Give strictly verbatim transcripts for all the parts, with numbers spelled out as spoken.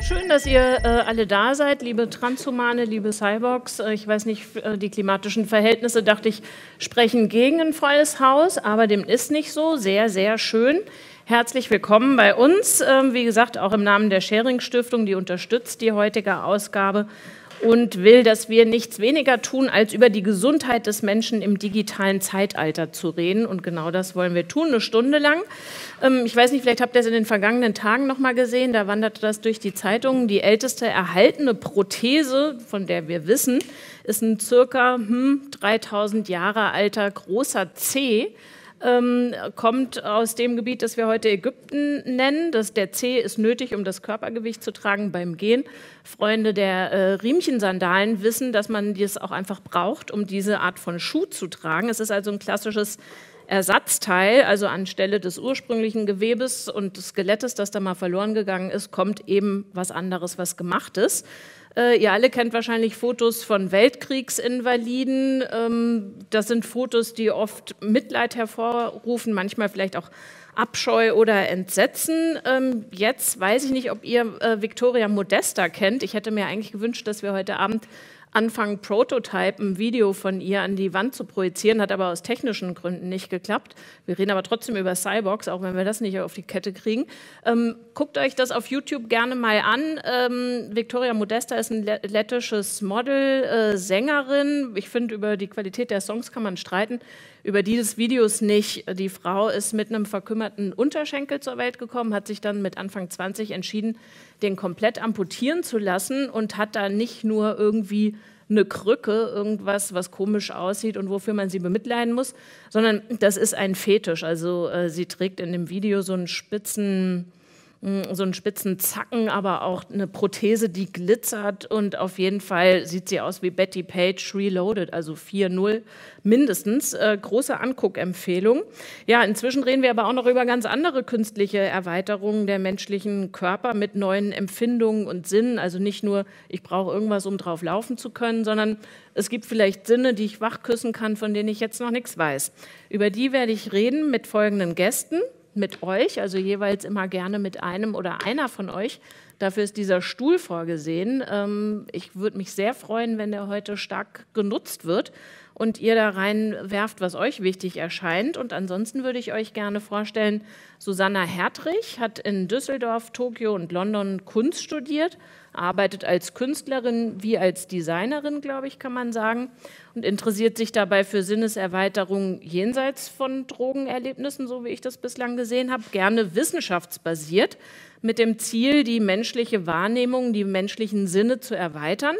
Schön, dass ihr äh, alle da seid, liebe Transhumane, liebe Cyborgs. Äh, ich weiß nicht, äh, die klimatischen Verhältnisse, dachte ich, sprechen gegen ein volles Haus, aber dem ist nicht so. Sehr, sehr schön. Herzlich willkommen bei uns. Äh, wie gesagt, auch im Namen der Sharing-Stiftung, die unterstützt die heutige Ausgabe und will, dass wir nichts weniger tun, als über die Gesundheit des Menschen im digitalen Zeitalter zu reden. Und genau das wollen wir tun, eine Stunde lang. Ähm, ich weiß nicht, vielleicht habt ihr es in den vergangenen Tagen noch mal gesehen, da wanderte das durch die Zeitungen. Die älteste erhaltene Prothese, von der wir wissen, ist ein circa hm, dreitausend Jahre alter großer Zeh. Ähm, kommt aus dem Gebiet, das wir heute Ägypten nennen. Das, der Zeh ist nötig, um das Körpergewicht zu tragen beim Gehen. Freunde der äh, Riemchensandalen wissen, dass man das auch einfach braucht, um diese Art von Schuh zu tragen. Es ist also ein klassisches Ersatzteil, also anstelle des ursprünglichen Gewebes und des Skelettes, das da mal verloren gegangen ist, kommt eben was anderes, was gemacht ist. Äh, ihr alle kennt wahrscheinlich Fotos von Weltkriegsinvaliden. Ähm, das sind Fotos, die oft Mitleid hervorrufen, manchmal vielleicht auch Abscheu oder Entsetzen. Ähm, jetzt weiß ich nicht, ob ihr äh, Victoria Modesta kennt. Ich hätte mir eigentlich gewünscht, dass wir heute Abend anfangen, Prototype, ein Video von ihr an die Wand zu projizieren, hat aber aus technischen Gründen nicht geklappt. Wir reden aber trotzdem über Cyborgs, auch wenn wir das nicht auf die Kette kriegen. Ähm, guckt euch das auf YouTube gerne mal an. Ähm, Victoria Modesta ist ein lettisches Model, äh, Sängerin. Ich finde, über die Qualität der Songs kann man streiten, über die des Videos nicht. Die Frau ist mit einem verkümmerten Unterschenkel zur Welt gekommen, hat sich dann mit Anfang zwanzig entschieden, den komplett amputieren zu lassen und hat da nicht nur irgendwie eine Krücke, irgendwas, was komisch aussieht und wofür man sie bemitleiden muss, sondern das ist ein Fetisch. Also äh, sie trägt in dem Video so einen spitzen, so einen spitzen Zacken, aber auch eine Prothese, die glitzert, und auf jeden Fall sieht sie aus wie Betty Page Reloaded, also vier null mindestens. Äh, große Anguckempfehlung. Ja, inzwischen reden wir aber auch noch über ganz andere künstliche Erweiterungen der menschlichen Körper mit neuen Empfindungen und Sinnen. Also nicht nur, ich brauche irgendwas, um drauf laufen zu können, sondern es gibt vielleicht Sinne, die ich wachküssen kann, von denen ich jetzt noch nichts weiß. Über die werde ich reden mit folgenden Gästen. Mit euch, also jeweils immer gerne mit einem oder einer von euch. Dafür ist dieser Stuhl vorgesehen. Ich würde mich sehr freuen, wenn der heute stark genutzt wird und ihr da reinwerft, was euch wichtig erscheint. Und ansonsten würde ich euch gerne vorstellen, Susanna Hertrich hat in Düsseldorf, Tokio und London Kunst studiert, arbeitet als Künstlerin wie als Designerin, glaube ich, kann man sagen, und interessiert sich dabei für Sinneserweiterung jenseits von Drogenerlebnissen, so wie ich das bislang gesehen habe, gerne wissenschaftsbasiert, mit dem Ziel, die menschliche Wahrnehmung, die menschlichen Sinne zu erweitern.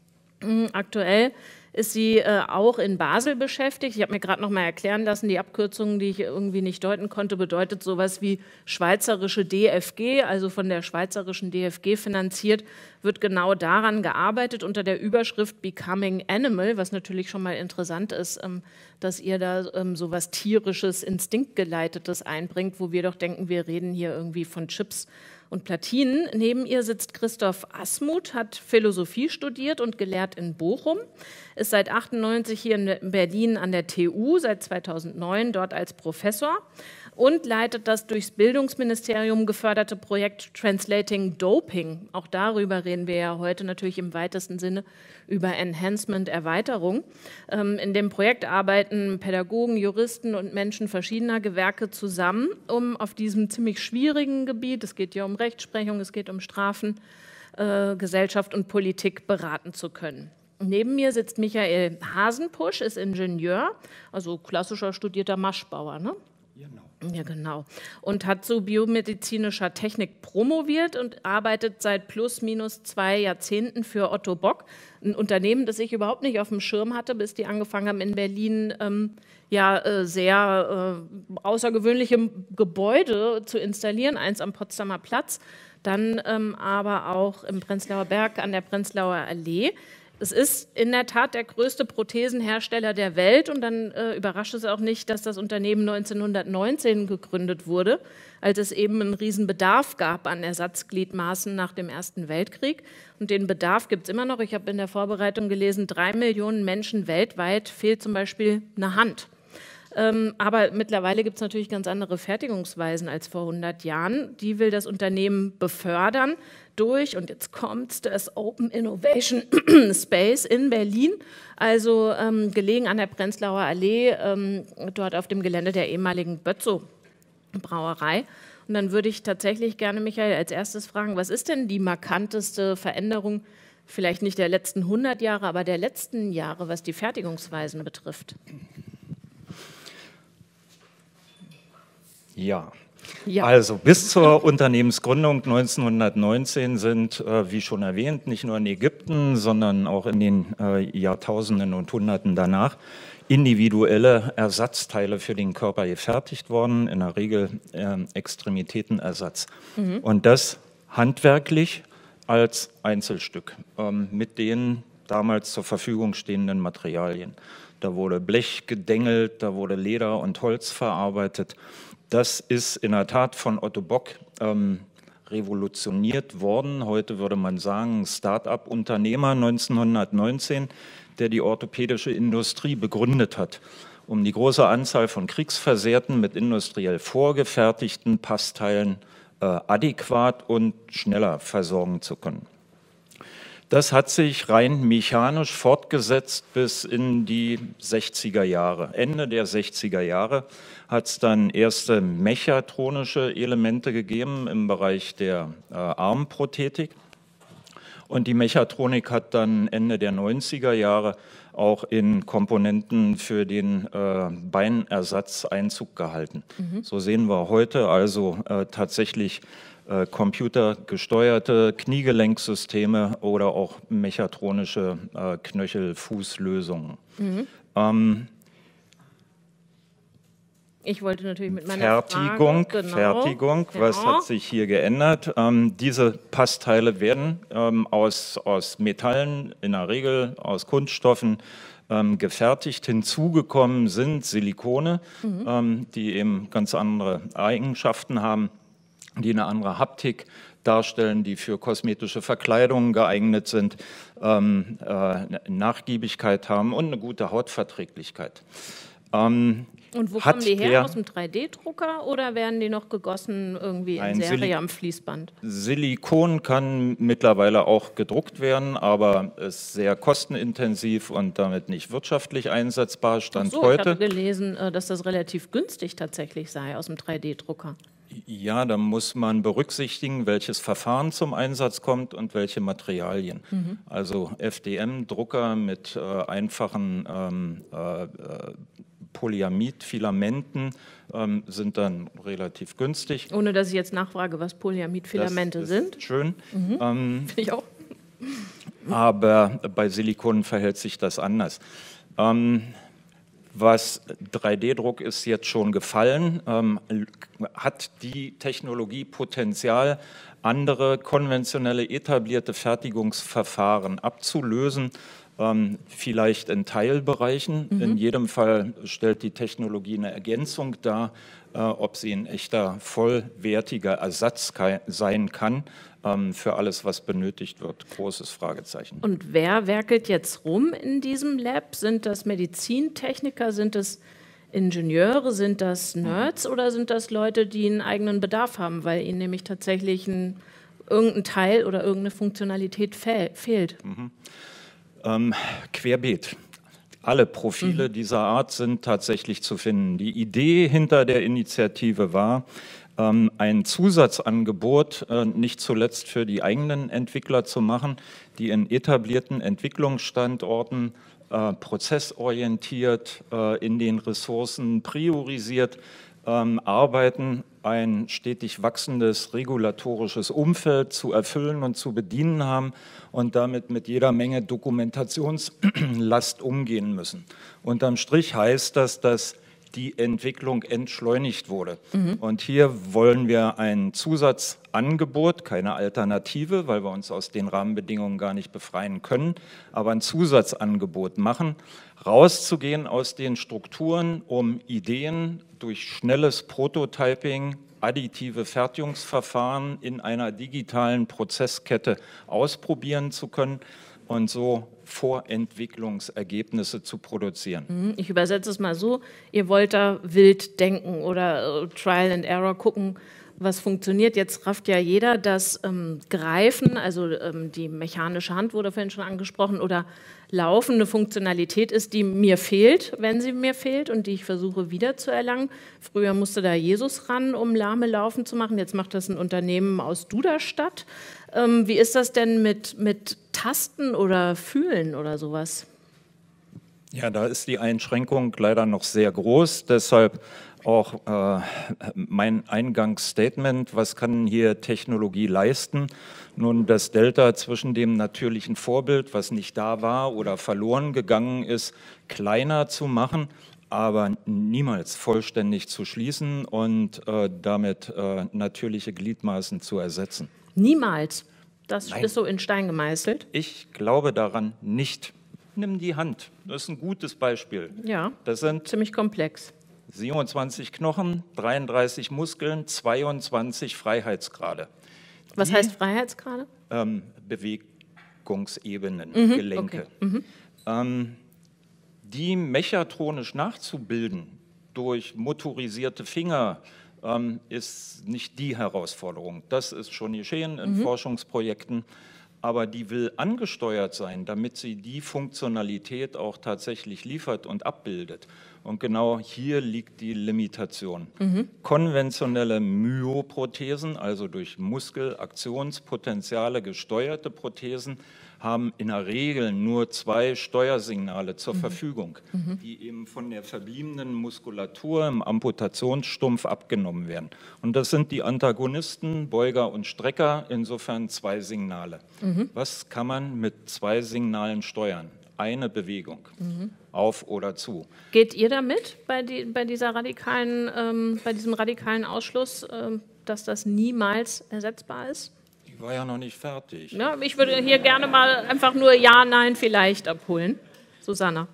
Aktuell ist sie äh, auch in Basel beschäftigt. Ich habe mir gerade noch mal erklären lassen, die Abkürzung, die ich irgendwie nicht deuten konnte, bedeutet sowas wie schweizerische D F G, also von der schweizerischen D F G finanziert, wird genau daran gearbeitet unter der Überschrift Becoming Animal, was natürlich schon mal interessant ist, ähm, dass ihr da ähm, sowas tierisches, instinktgeleitetes einbringt, wo wir doch denken, wir reden hier irgendwie von Chips und Platinen. Neben ihr sitzt Christoph Asmuth, hat Philosophie studiert und gelehrt in Bochum, ist seit achtundneunzig hier in Berlin an der T U, seit zweitausendneun dort als Professor und leitet das durchs Bildungsministerium geförderte Projekt Translating Doping. Auch darüber reden wir ja heute natürlich im weitesten Sinne über Enhancement, Erweiterung. Ähm, in dem Projekt arbeiten Pädagogen, Juristen und Menschen verschiedener Gewerke zusammen, um auf diesem ziemlich schwierigen Gebiet, es geht ja um Rechtsprechung, es geht um Strafen, äh, Gesellschaft und Politik beraten zu können. Neben mir sitzt Michael Hasenpusch, ist Ingenieur, also klassischer studierter Maschbauer, ne? Genau. Ja, genau. Und hat zu biomedizinischer Technik promoviert und arbeitet seit plus minus zwei Jahrzehnten für Otto Bock, ein Unternehmen, das ich überhaupt nicht auf dem Schirm hatte, bis die angefangen haben, in Berlin ähm, ja, äh, sehr äh, außergewöhnliche Gebäude zu installieren, eins am Potsdamer Platz, dann ähm, aber auch im Prenzlauer Berg an der Prenzlauer Allee. Es ist in der Tat der größte Prothesenhersteller der Welt, und dann äh, überrascht es auch nicht, dass das Unternehmen neunzehnhundertneunzehn gegründet wurde, als es eben einen riesen Bedarf gab an Ersatzgliedmaßen nach dem Ersten Weltkrieg. Und den Bedarf gibt es immer noch. Ich habe in der Vorbereitung gelesen, drei Millionen Menschen weltweit fehlt zum Beispiel eine Hand. Ähm, aber mittlerweile gibt es natürlich ganz andere Fertigungsweisen als vor hundert Jahren. Die will das Unternehmen befördern durch, und jetzt kommt das Open Innovation Space in Berlin, also ähm, gelegen an der Prenzlauer Allee, ähm, dort auf dem Gelände der ehemaligen Bötzow-Brauerei. Und dann würde ich tatsächlich gerne, Michael, als erstes fragen, was ist denn die markanteste Veränderung, vielleicht nicht der letzten hundert Jahre, aber der letzten Jahre, was die Fertigungsweisen betrifft? Ja. Ja. Also bis zur Unternehmensgründung neunzehnhundertneunzehn sind, äh, wie schon erwähnt, nicht nur in Ägypten, sondern auch in den äh, Jahrtausenden und Hunderten danach individuelle Ersatzteile für den Körper gefertigt worden, in der Regel äh, Extremitätenersatz. Mhm. Und das handwerklich als Einzelstück ähm, mit den damals zur Verfügung stehenden Materialien. Da wurde Blech gedengelt, da wurde Leder und Holz verarbeitet. Das ist in der Tat von Otto Bock ähm, revolutioniert worden. Heute würde man sagen, Start-up-Unternehmer neunzehnhundertneunzehn, der die orthopädische Industrie begründet hat, um die große Anzahl von Kriegsversehrten mit industriell vorgefertigten Passteilen äh, adäquat und schneller versorgen zu können. Das hat sich rein mechanisch fortgesetzt bis in die sechziger Jahre. Ende der sechziger Jahre hat es dann erste mechatronische Elemente gegeben im Bereich der äh, Armprothetik. Und die Mechatronik hat dann Ende der neunziger Jahre auch in Komponenten für den äh, Beinersatz Einzug gehalten. Mhm. So sehen wir heute also äh, tatsächlich äh, computergesteuerte Kniegelenksysteme oder auch mechatronische äh, Knöchel-Fußlösungen. Mhm. Ähm, Ich wollte natürlich mit meiner Fertigung, Frage, genau, Fertigung, ja. Was hat sich hier geändert? Ähm, diese Passteile werden ähm, aus, aus Metallen, in der Regel aus Kunststoffen, ähm, gefertigt. Hinzugekommen sind Silikone, mhm. ähm, die eben ganz andere Eigenschaften haben, die eine andere Haptik darstellen, die für kosmetische Verkleidungen geeignet sind, ähm, äh, Nachgiebigkeit haben und eine gute Hautverträglichkeit. Ähm, Und wo kommen die her? Aus dem drei D Drucker oder werden die noch gegossen irgendwie in Serie Sil am Fließband? Silikon kann mittlerweile auch gedruckt werden, aber ist sehr kostenintensiv und damit nicht wirtschaftlich einsetzbar. Stand Ach so, heute. Ich habe gelesen, dass das relativ günstig tatsächlich sei aus dem drei D Drucker. Ja, da muss man berücksichtigen, welches Verfahren zum Einsatz kommt und welche Materialien. Mhm. Also F D M-Drucker mit äh, einfachen ähm, äh, Polyamid-Filamenten ähm, sind dann relativ günstig. Ohne dass ich jetzt nachfrage, was Polyamid-Filamente das sind. Ist schön. Mhm. Ähm, Finde ich auch. Aber bei Silikon verhält sich das anders. Ähm, Was drei D Druck ist jetzt schon gefallen, ähm, hat die Technologie Potenzial, andere konventionelle etablierte Fertigungsverfahren abzulösen, ähm, vielleicht in Teilbereichen. Mhm. In jedem Fall stellt die Technologie eine Ergänzung dar, äh, ob sie ein echter vollwertiger Ersatz sein kann ähm, für alles, was benötigt wird. Großes Fragezeichen. Und wer werkelt jetzt rum in diesem Lab? Sind das Medizintechniker, sind das Ingenieure, sind das Nerds oder sind das Leute, die einen eigenen Bedarf haben, weil ihnen nämlich tatsächlich ein, irgendein Teil oder irgendeine Funktionalität fe fehlt? Mhm. Ähm, querbeet. Alle Profile mhm. dieser Art sind tatsächlich zu finden. Die Idee hinter der Initiative war, ähm, ein Zusatzangebot äh, nicht zuletzt für die eigenen Entwickler zu machen, die in etablierten Entwicklungsstandorten äh, prozessorientiert äh, in den Ressourcen priorisiert ähm, arbeiten, ein stetig wachsendes regulatorisches Umfeld zu erfüllen und zu bedienen haben und damit mit jeder Menge Dokumentationslast umgehen müssen. Unterm Strich heißt das, dass die Entwicklung entschleunigt wurde. Mhm. Und hier wollen wir ein Zusatzangebot, keine Alternative, weil wir uns aus den Rahmenbedingungen gar nicht befreien können, aber ein Zusatzangebot machen, rauszugehen aus den Strukturen, um Ideen durch schnelles Prototyping, additive Fertigungsverfahren in einer digitalen Prozesskette ausprobieren zu können, und so Vorentwicklungsergebnisse zu produzieren. Ich übersetze es mal so, ihr wollt da wild denken oder äh, Trial and Error gucken, was funktioniert. Jetzt rafft ja jeder das ähm, Greifen, also ähm, die mechanische Hand wurde vorhin schon angesprochen, oder Laufen eine Funktionalität ist, die mir fehlt, wenn sie mir fehlt und die ich versuche wiederzuerlangen. Früher musste da Jesus ran, um lahme Laufen zu machen. Jetzt macht das ein Unternehmen aus Duderstadt. Ähm, wie ist das denn mit, mit Tasten oder Fühlen oder sowas? Ja, da ist die Einschränkung leider noch sehr groß. Deshalb auch äh, mein Eingangsstatement, was kann hier Technologie leisten? Nun, das Delta zwischen dem natürlichen Vorbild, was nicht da war oder verloren gegangen ist, kleiner zu machen, aber niemals vollständig zu schließen und äh, damit äh, natürliche Gliedmaßen zu ersetzen. Niemals? Das Nein. ist so in Stein gemeißelt? Ich glaube daran nicht. Nimm die Hand, das ist ein gutes Beispiel. Ja, das sind ziemlich komplex. siebenundzwanzig Knochen, dreiunddreißig Muskeln, zweiundzwanzig Freiheitsgrade. Was die, heißt Freiheitsgrade? Ähm, Bewegungsebenen, mhm, Gelenke. Okay. Mhm. Ähm, die mechatronisch nachzubilden durch motorisierte Finger ähm, ist nicht die Herausforderung. Das ist schon geschehen in mhm. Forschungsprojekten. Aber die will angesteuert sein, damit sie die Funktionalität auch tatsächlich liefert und abbildet. Und genau hier liegt die Limitation. Mhm. Konventionelle Myoprothesen, also durch Muskelaktionspotenziale gesteuerte Prothesen, haben in der Regel nur zwei Steuersignale zur mhm. Verfügung, mhm. die eben von der verbliebenen Muskulatur im Amputationsstumpf abgenommen werden. Und das sind die Antagonisten, Beuger und Strecker, insofern zwei Signale. Mhm. Was kann man mit zwei Signalen steuern? Eine Bewegung, mhm. auf oder zu. Geht ihr damit bei, die, bei, dieser radikalen, ähm, bei diesem radikalen Ausschluss, ähm, dass das niemals ersetzbar ist? Die war ja noch nicht fertig. Ja, ich würde hier gerne mal einfach nur Ja, Nein vielleicht abholen. Susanna.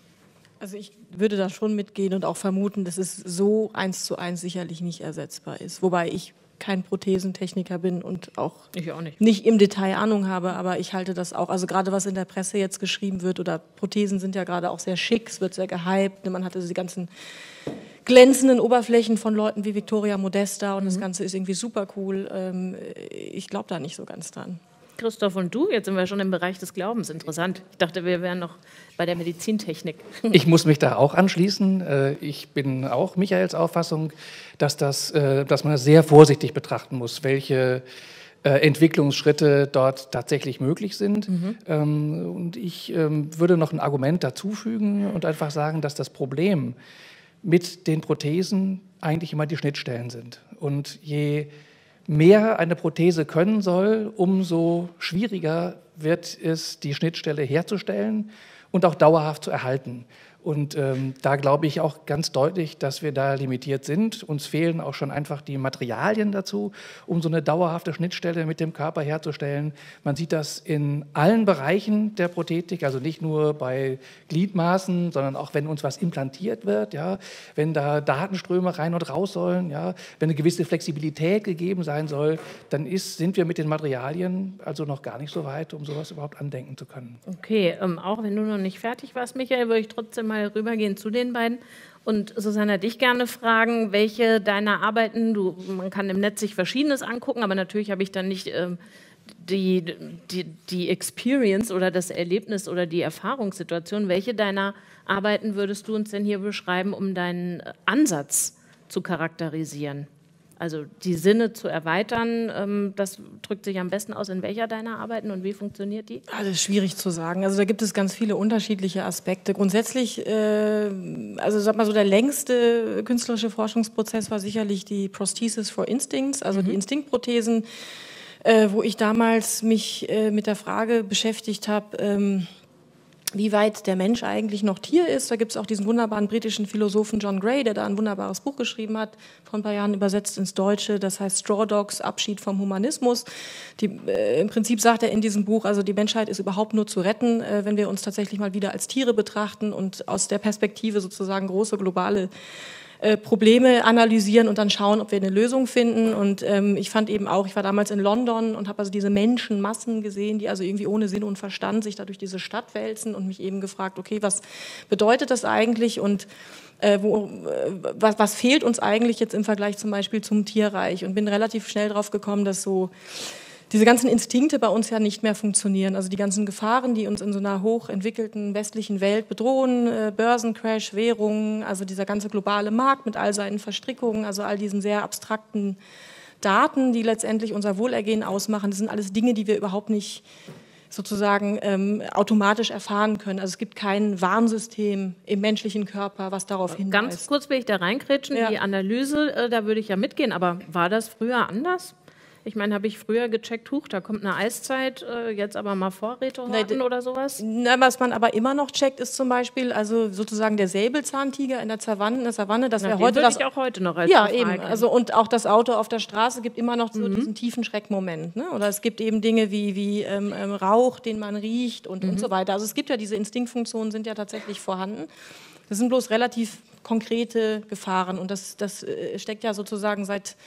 Also ich würde da schon mitgehen und auch vermuten, dass es so eins zu eins sicherlich nicht ersetzbar ist. Wobei ich kein Prothesentechniker bin und auch, ich auch nicht. nicht im Detail Ahnung habe, aber ich halte das auch, also gerade was in der Presse jetzt geschrieben wird, oder Prothesen sind ja gerade auch sehr schick, es wird sehr gehypt, man hat also die ganzen glänzenden Oberflächen von Leuten wie Victoria Modesta und mhm. das Ganze ist irgendwie super cool. Ich glaube da nicht so ganz dran. Christoph, und du? Jetzt sind wir schon im Bereich des Glaubens. Interessant. Ich dachte, wir wären noch bei der Medizintechnik. Ich muss mich da auch anschließen. Ich bin auch Michaels Auffassung, dass, das, dass man das sehr vorsichtig betrachten muss, welche Entwicklungsschritte dort tatsächlich möglich sind. Mhm. Und ich würde noch ein Argument dazufügen und einfach sagen, dass das Problem mit den Prothesen eigentlich immer die Schnittstellen sind. Und je mehr eine Prothese können soll, umso schwieriger wird es, die Schnittstelle herzustellen und auch dauerhaft zu erhalten. Und ähm, da glaube ich auch ganz deutlich, dass wir da limitiert sind. Uns fehlen auch schon einfach die Materialien dazu, um so eine dauerhafte Schnittstelle mit dem Körper herzustellen. Man sieht das in allen Bereichen der Prothetik, also nicht nur bei Gliedmaßen, sondern auch wenn uns was implantiert wird, ja, wenn da Datenströme rein und raus sollen, ja, wenn eine gewisse Flexibilität gegeben sein soll, dann ist, sind wir mit den Materialien also noch gar nicht so weit, um sowas überhaupt andenken zu können. Okay, ähm, auch wenn du noch nicht fertig warst, Michael, würde ich trotzdem mal rübergehen zu den beiden. Und Susanna, dich gerne fragen, welche deiner Arbeiten, du, man kann im Netz sich Verschiedenes angucken, aber natürlich habe ich dann nicht ähm, die, die, die Experience oder das Erlebnis oder die Erfahrungssituation. Welche deiner Arbeiten würdest du uns denn hier beschreiben, um deinen Ansatz zu charakterisieren? Also die Sinne zu erweitern, ähm, das drückt sich am besten aus in welcher deiner Arbeiten und wie funktioniert die? Ah, das ist schwierig zu sagen. Also da gibt es ganz viele unterschiedliche Aspekte. Grundsätzlich, äh, also sag mal so, der längste künstlerische Forschungsprozess war sicherlich die Prosthesis for Instincts, also mhm. die Instinktprothesen, äh, wo ich damals mich äh, mit der Frage beschäftigt habe, ähm, wie weit der Mensch eigentlich noch Tier ist. Da gibt es auch diesen wunderbaren britischen Philosophen John Gray, der da ein wunderbares Buch geschrieben hat, vor ein paar Jahren übersetzt ins Deutsche, das heißt Straw Dogs, Abschied vom Humanismus. Die, äh, im Prinzip sagt er in diesem Buch, also die Menschheit ist überhaupt nur zu retten, äh, wenn wir uns tatsächlich mal wieder als Tiere betrachten und aus der Perspektive sozusagen große globale äh, Probleme analysieren und dann schauen, ob wir eine Lösung finden. Und ähm, ich fand eben auch, ich war damals in London und habe also diese Menschenmassen gesehen, die also irgendwie ohne Sinn und Verstand sich da durch diese Stadt wälzen und mich eben gefragt, okay, was bedeutet das eigentlich und äh, wo, äh, was, was fehlt uns eigentlich jetzt im Vergleich zum Beispiel zum Tierreich? Und bin relativ schnell drauf gekommen, dass so diese ganzen Instinkte bei uns ja nicht mehr funktionieren. Also die ganzen Gefahren, die uns in so einer hochentwickelten westlichen Welt bedrohen, äh, Börsencrash, Währungen, also dieser ganze globale Markt mit all seinen Verstrickungen, also all diesen sehr abstrakten Daten, die letztendlich unser Wohlergehen ausmachen, das sind alles Dinge, die wir überhaupt nicht sozusagen ähm, automatisch erfahren können. Also es gibt kein Warnsystem im menschlichen Körper, was darauf hinweist. Ganz kurz will ich da reinkrätschen, ja. Die Analyse, äh, da würde ich ja mitgehen, aber war das früher anders? Ich meine, habe ich früher gecheckt, huch, da kommt eine Eiszeit, äh, jetzt aber mal Vorräte horten oder sowas? Na, was man aber immer noch checkt, ist zum Beispiel, also sozusagen der Säbelzahntiger in der Savanne, in der Savanne, das wäre heute das... ich auch heute noch als Ja, eben. Also, und auch das Auto auf der Straße gibt immer noch so mhm. diesen tiefen Schreckmoment. Ne? Oder es gibt eben Dinge wie, wie ähm, ähm, Rauch, den man riecht und, mhm. und so weiter. Also es gibt ja diese Instinktfunktionen, sind ja tatsächlich vorhanden. Das sind bloß relativ konkrete Gefahren und das, das äh, steckt ja sozusagen seit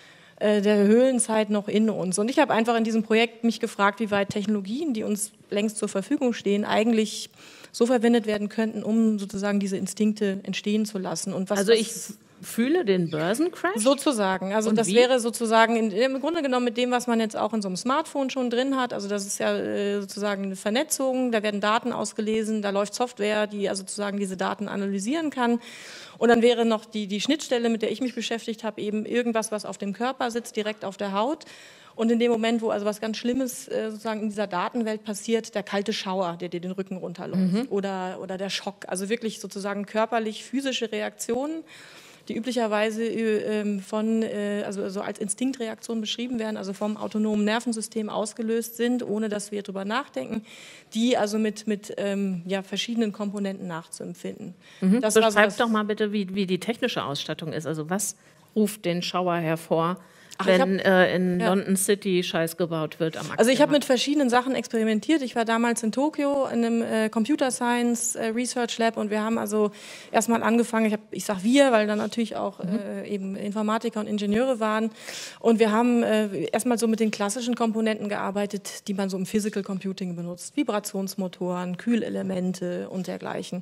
der Höhlenzeit noch in uns. Und ich habe einfach in diesem Projekt mich gefragt, wie weit Technologien, die uns längst zur Verfügung stehen, eigentlich so verwendet werden könnten, um sozusagen diese Instinkte entstehen zu lassen. Und was also ich fühle den Börsencrash? Sozusagen. Also und das wie? wäre sozusagen in, im Grunde genommen mit dem, was man jetzt auch in so einem Smartphone schon drin hat. Also das ist ja äh, sozusagen eine Vernetzung, da werden Daten ausgelesen, da läuft Software, die also sozusagen diese Daten analysieren kann. Und dann wäre noch die, die Schnittstelle, mit der ich mich beschäftigt habe, eben irgendwas, was auf dem Körper sitzt, direkt auf der Haut. Und in dem Moment, wo also was ganz Schlimmes äh, sozusagen in dieser Datenwelt passiert, der kalte Schauer, der dir den Rücken runterläuft, mhm. oder, oder der Schock. Also wirklich sozusagen körperlich physische Reaktionen, die üblicherweise äh, von, äh, also so als Instinktreaktion beschrieben werden, also vom autonomen Nervensystem ausgelöst sind, ohne dass wir darüber nachdenken, die also mit, mit ähm, ja, verschiedenen Komponenten nachzuempfinden. Mhm. Das Beschreib so, doch mal bitte, wie, wie die technische Ausstattung ist. Also was ruft den Schauer hervor? Ach, wenn hab, äh, in ja. London City Scheiß gebaut wird am Aktienmarkt. Also ich habe mit verschiedenen Sachen experimentiert. Ich war damals in Tokio in einem äh, Computer Science äh, Research Lab und wir haben also erstmal angefangen, ich, hab, ich sage wir, weil da natürlich auch mhm. äh, eben Informatiker und Ingenieure waren und wir haben äh, erstmal so mit den klassischen Komponenten gearbeitet, die man so im Physical Computing benutzt. Vibrationsmotoren, Kühlelemente und dergleichen.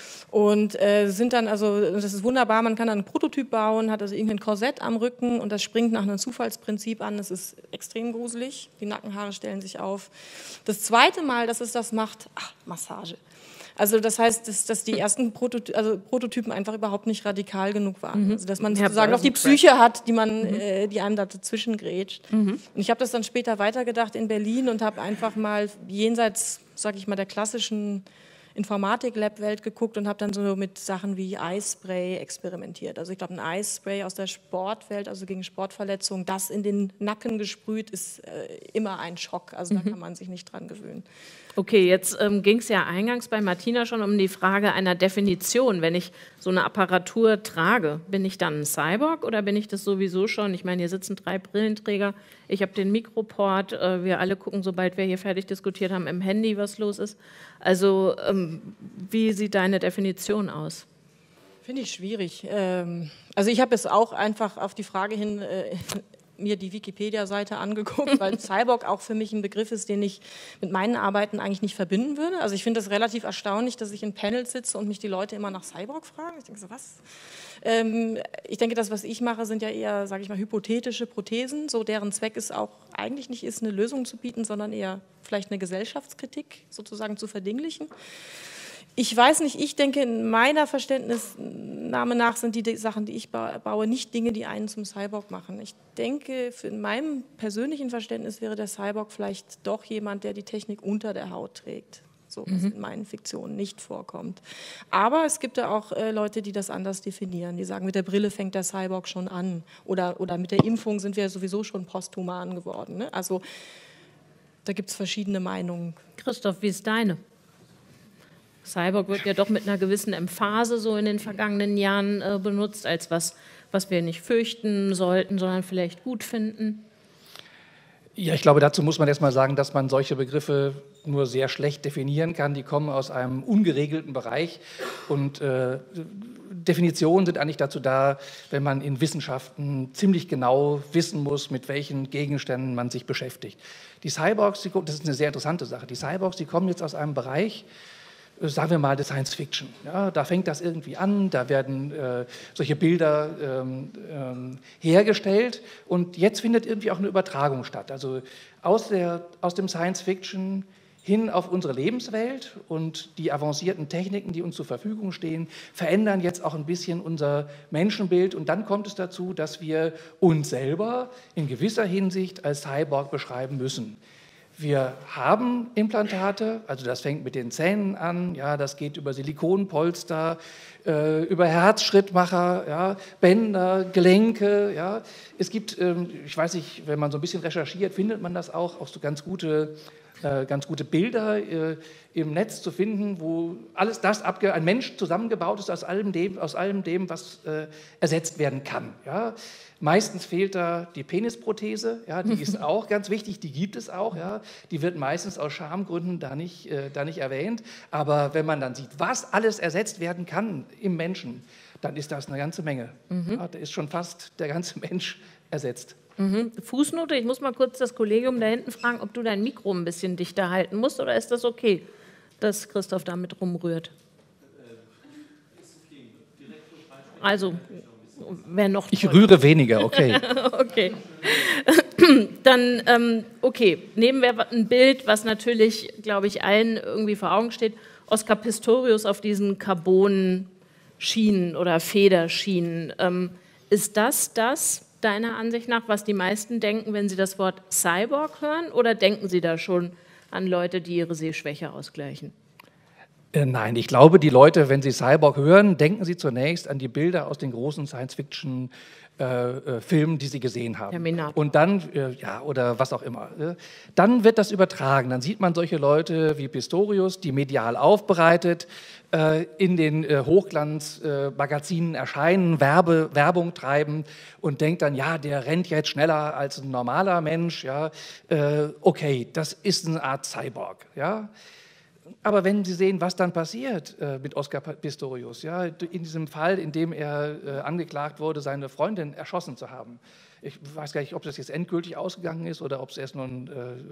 Und äh, sind dann also, das ist wunderbar, man kann dann einen Prototyp bauen, hat also irgendein Korsett am Rücken und das springt nach einem Zufallsprinzip an. Das ist extrem gruselig, die Nackenhaare stellen sich auf. Das zweite Mal, dass es das macht, ach, Massage. Also das heißt, dass, dass die ersten Prototy also Prototypen einfach überhaupt nicht radikal genug waren. Mhm. Also dass man sozusagen noch die Psyche hat, die, man, mhm. äh, die einem da dazwischen grätscht. Mhm. Und ich habe das dann später weitergedacht in Berlin und habe einfach mal jenseits, sage ich mal, der klassischen Informatik-Lab-Welt geguckt und habe dann so mit Sachen wie Eisspray experimentiert. Also ich glaube, ein Eisspray aus der Sportwelt, also gegen Sportverletzungen, das in den Nacken gesprüht, ist äh, immer ein Schock. Also mhm. da kann man sich nicht dran gewöhnen. Okay, jetzt ähm, ging es ja eingangs bei Martina schon um die Frage einer Definition. Wenn ich so eine Apparatur trage, bin ich dann ein Cyborg oder bin ich das sowieso schon? Ich meine, hier sitzen drei Brillenträger, ich habe den Mikroport, äh, wir alle gucken, sobald wir hier fertig diskutiert haben, im Handy, was los ist. Also ähm, wie sieht deine Definition aus? Finde ich schwierig. Ähm, also ich habe es auch einfach auf die Frage hin äh, mir die Wikipedia-Seite angeguckt, weil Cyborg auch für mich ein Begriff ist, den ich mit meinen Arbeiten eigentlich nicht verbinden würde. Also ich finde es relativ erstaunlich, dass ich in Panels sitze und mich die Leute immer nach Cyborg fragen. Ich denke so, was? Ähm, ich denke, das, was ich mache, sind ja eher, sage ich mal, hypothetische Prothesen, so deren Zweck es auch eigentlich nicht ist, eine Lösung zu bieten, sondern eher vielleicht eine Gesellschaftskritik sozusagen zu verdinglichen. Ich weiß nicht, ich denke, in meiner Verständnisnahme nach sind die Sachen, die ich baue, nicht Dinge, die einen zum Cyborg machen. Ich denke, für in meinem persönlichen Verständnis wäre der Cyborg vielleicht doch jemand, der die Technik unter der Haut trägt. So, was mhm. in meinen Fiktionen nicht vorkommt. Aber es gibt ja auch äh, Leute, die das anders definieren. Die sagen, mit der Brille fängt der Cyborg schon an. Oder, oder mit der Impfung sind wir sowieso schon posthuman geworden. Ne? Also da gibt es verschiedene Meinungen. Christoph, wie ist deine? Cyborg wird ja doch mit einer gewissen Emphase so in den vergangenen Jahren äh, benutzt, als was, was wir nicht fürchten sollten, sondern vielleicht gut finden. Ja, ich glaube, dazu muss man erstmal sagen, dass man solche Begriffe nur sehr schlecht definieren kann. Die kommen aus einem ungeregelten Bereich und äh, Definitionen sind eigentlich dazu da, wenn man in Wissenschaften ziemlich genau wissen muss, mit welchen Gegenständen man sich beschäftigt. Die Cyborgs, die, das ist eine sehr interessante Sache, die Cyborgs, die kommen jetzt aus einem Bereich, sagen wir mal, der Science Fiction. Ja, da fängt das irgendwie an, da werden äh, solche Bilder ähm, ähm, hergestellt und jetzt findet irgendwie auch eine Übertragung statt. Also aus, der, aus dem Science Fiction hin auf unsere Lebenswelt und die avancierten Techniken, die uns zur Verfügung stehen, verändern jetzt auch ein bisschen unser Menschenbild und dann kommt es dazu, dass wir uns selber in gewisser Hinsicht als Cyborg beschreiben müssen. Wir haben Implantate, also das fängt mit den Zähnen an, ja, das geht über Silikonpolster, äh, über Herzschrittmacher, ja, Bänder, Gelenke. Ja. Es gibt, ähm, ich weiß nicht, wenn man so ein bisschen recherchiert, findet man das auch, auch so ganz gute, äh, ganz gute Bilder äh, im Netz zu finden, wo alles das, abge ein Mensch zusammengebaut ist aus allem dem, aus allem dem was äh, ersetzt werden kann. Ja. Meistens fehlt da die Penisprothese, ja, die ist auch ganz wichtig, die gibt es auch, ja, die wird meistens aus Schamgründen da nicht, äh, da nicht erwähnt, aber wenn man dann sieht, was alles ersetzt werden kann im Menschen, dann ist das eine ganze Menge. Mhm. Ja, da ist schon fast der ganze Mensch ersetzt. Mhm. Fußnote, ich muss mal kurz das Kollegium da hinten fragen, ob du dein Mikro ein bisschen dichter halten musst oder ist das okay, dass Christoph damit rumrührt? Also... Wer noch ich toll. Rühre weniger, okay. Okay. Dann, ähm, okay, nehmen wir ein Bild, was natürlich, glaube ich, allen irgendwie vor Augen steht. Oscar Pistorius auf diesen Carbon-Schienen oder Federschienen. Ähm, ist das das, deiner Ansicht nach, was die meisten denken, wenn sie das Wort Cyborg hören? Oder denken sie da schon an Leute, die ihre Sehschwäche ausgleichen? Nein, ich glaube, die Leute, wenn sie Cyborg hören, denken sie zunächst an die Bilder aus den großen Science-Fiction-Filmen, äh, die sie gesehen haben. Terminator. Und dann, äh, ja, oder was auch immer. Äh, dann wird das übertragen. Dann sieht man solche Leute wie Pistorius, die medial aufbereitet äh, in den äh, Hochglanzmagazinen äh, erscheinen, Werbe, Werbung treiben und denkt dann, ja, der rennt jetzt schneller als ein normaler Mensch. Ja, äh, okay, das ist eine Art Cyborg. Ja. Aber wenn Sie sehen, was dann passiert äh, mit Oscar Pistorius, ja, in diesem Fall, in dem er äh, angeklagt wurde, seine Freundin erschossen zu haben. Ich weiß gar nicht, ob das jetzt endgültig ausgegangen ist oder ob es erst noch, äh,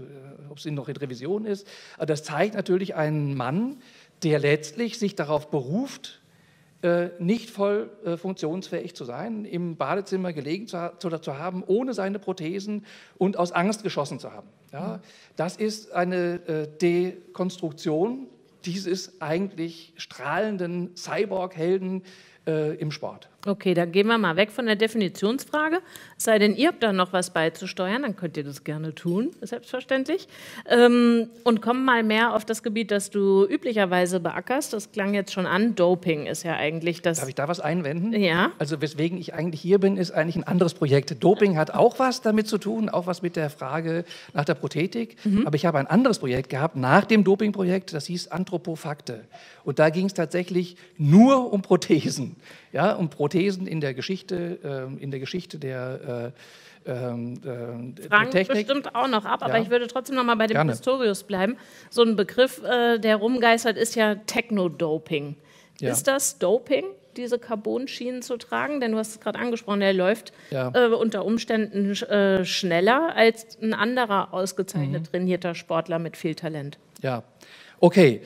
ob es noch in Revision ist. Aber das zeigt natürlich einen Mann, der letztlich sich darauf beruft, äh, nicht voll äh, funktionsfähig zu sein, im Badezimmer gelegen zu, zu, zu haben, ohne seine Prothesen und aus Angst geschossen zu haben. Ja, das ist eine äh, Dekonstruktion dieses eigentlich strahlenden Cyborg-Helden äh, im Sport. Okay, dann gehen wir mal weg von der Definitionsfrage. Es sei denn, ihr habt da noch was beizusteuern, dann könnt ihr das gerne tun, selbstverständlich. Ähm, und kommen mal mehr auf das Gebiet, das du üblicherweise beackerst. Das klang jetzt schon an. Doping ist ja eigentlich das... Darf ich da was einwenden? Ja. Also weswegen ich eigentlich hier bin, ist eigentlich ein anderes Projekt. Doping hat auch was damit zu tun, auch was mit der Frage nach der Prothetik. Mhm. Aber ich habe ein anderes Projekt gehabt nach dem Dopingprojekt, das hieß Anthropofakte. Und da ging es tatsächlich nur um Prothesen. Ja, um Prothesen in der Geschichte, äh, in der Geschichte der, äh, äh, der Technik. Bestimmt auch noch ab, aber ja. ich würde trotzdem noch mal bei dem Gerne. Pistorius bleiben. So ein Begriff, äh, der rumgeistert, ist ja Techno-Doping. Ja. Ist das Doping, diese Carbon-Schienen zu tragen? Denn du hast es gerade angesprochen, der läuft ja. äh, unter Umständen äh, schneller als ein anderer ausgezeichnet mhm. trainierter Sportler mit viel Talent. Ja, okay.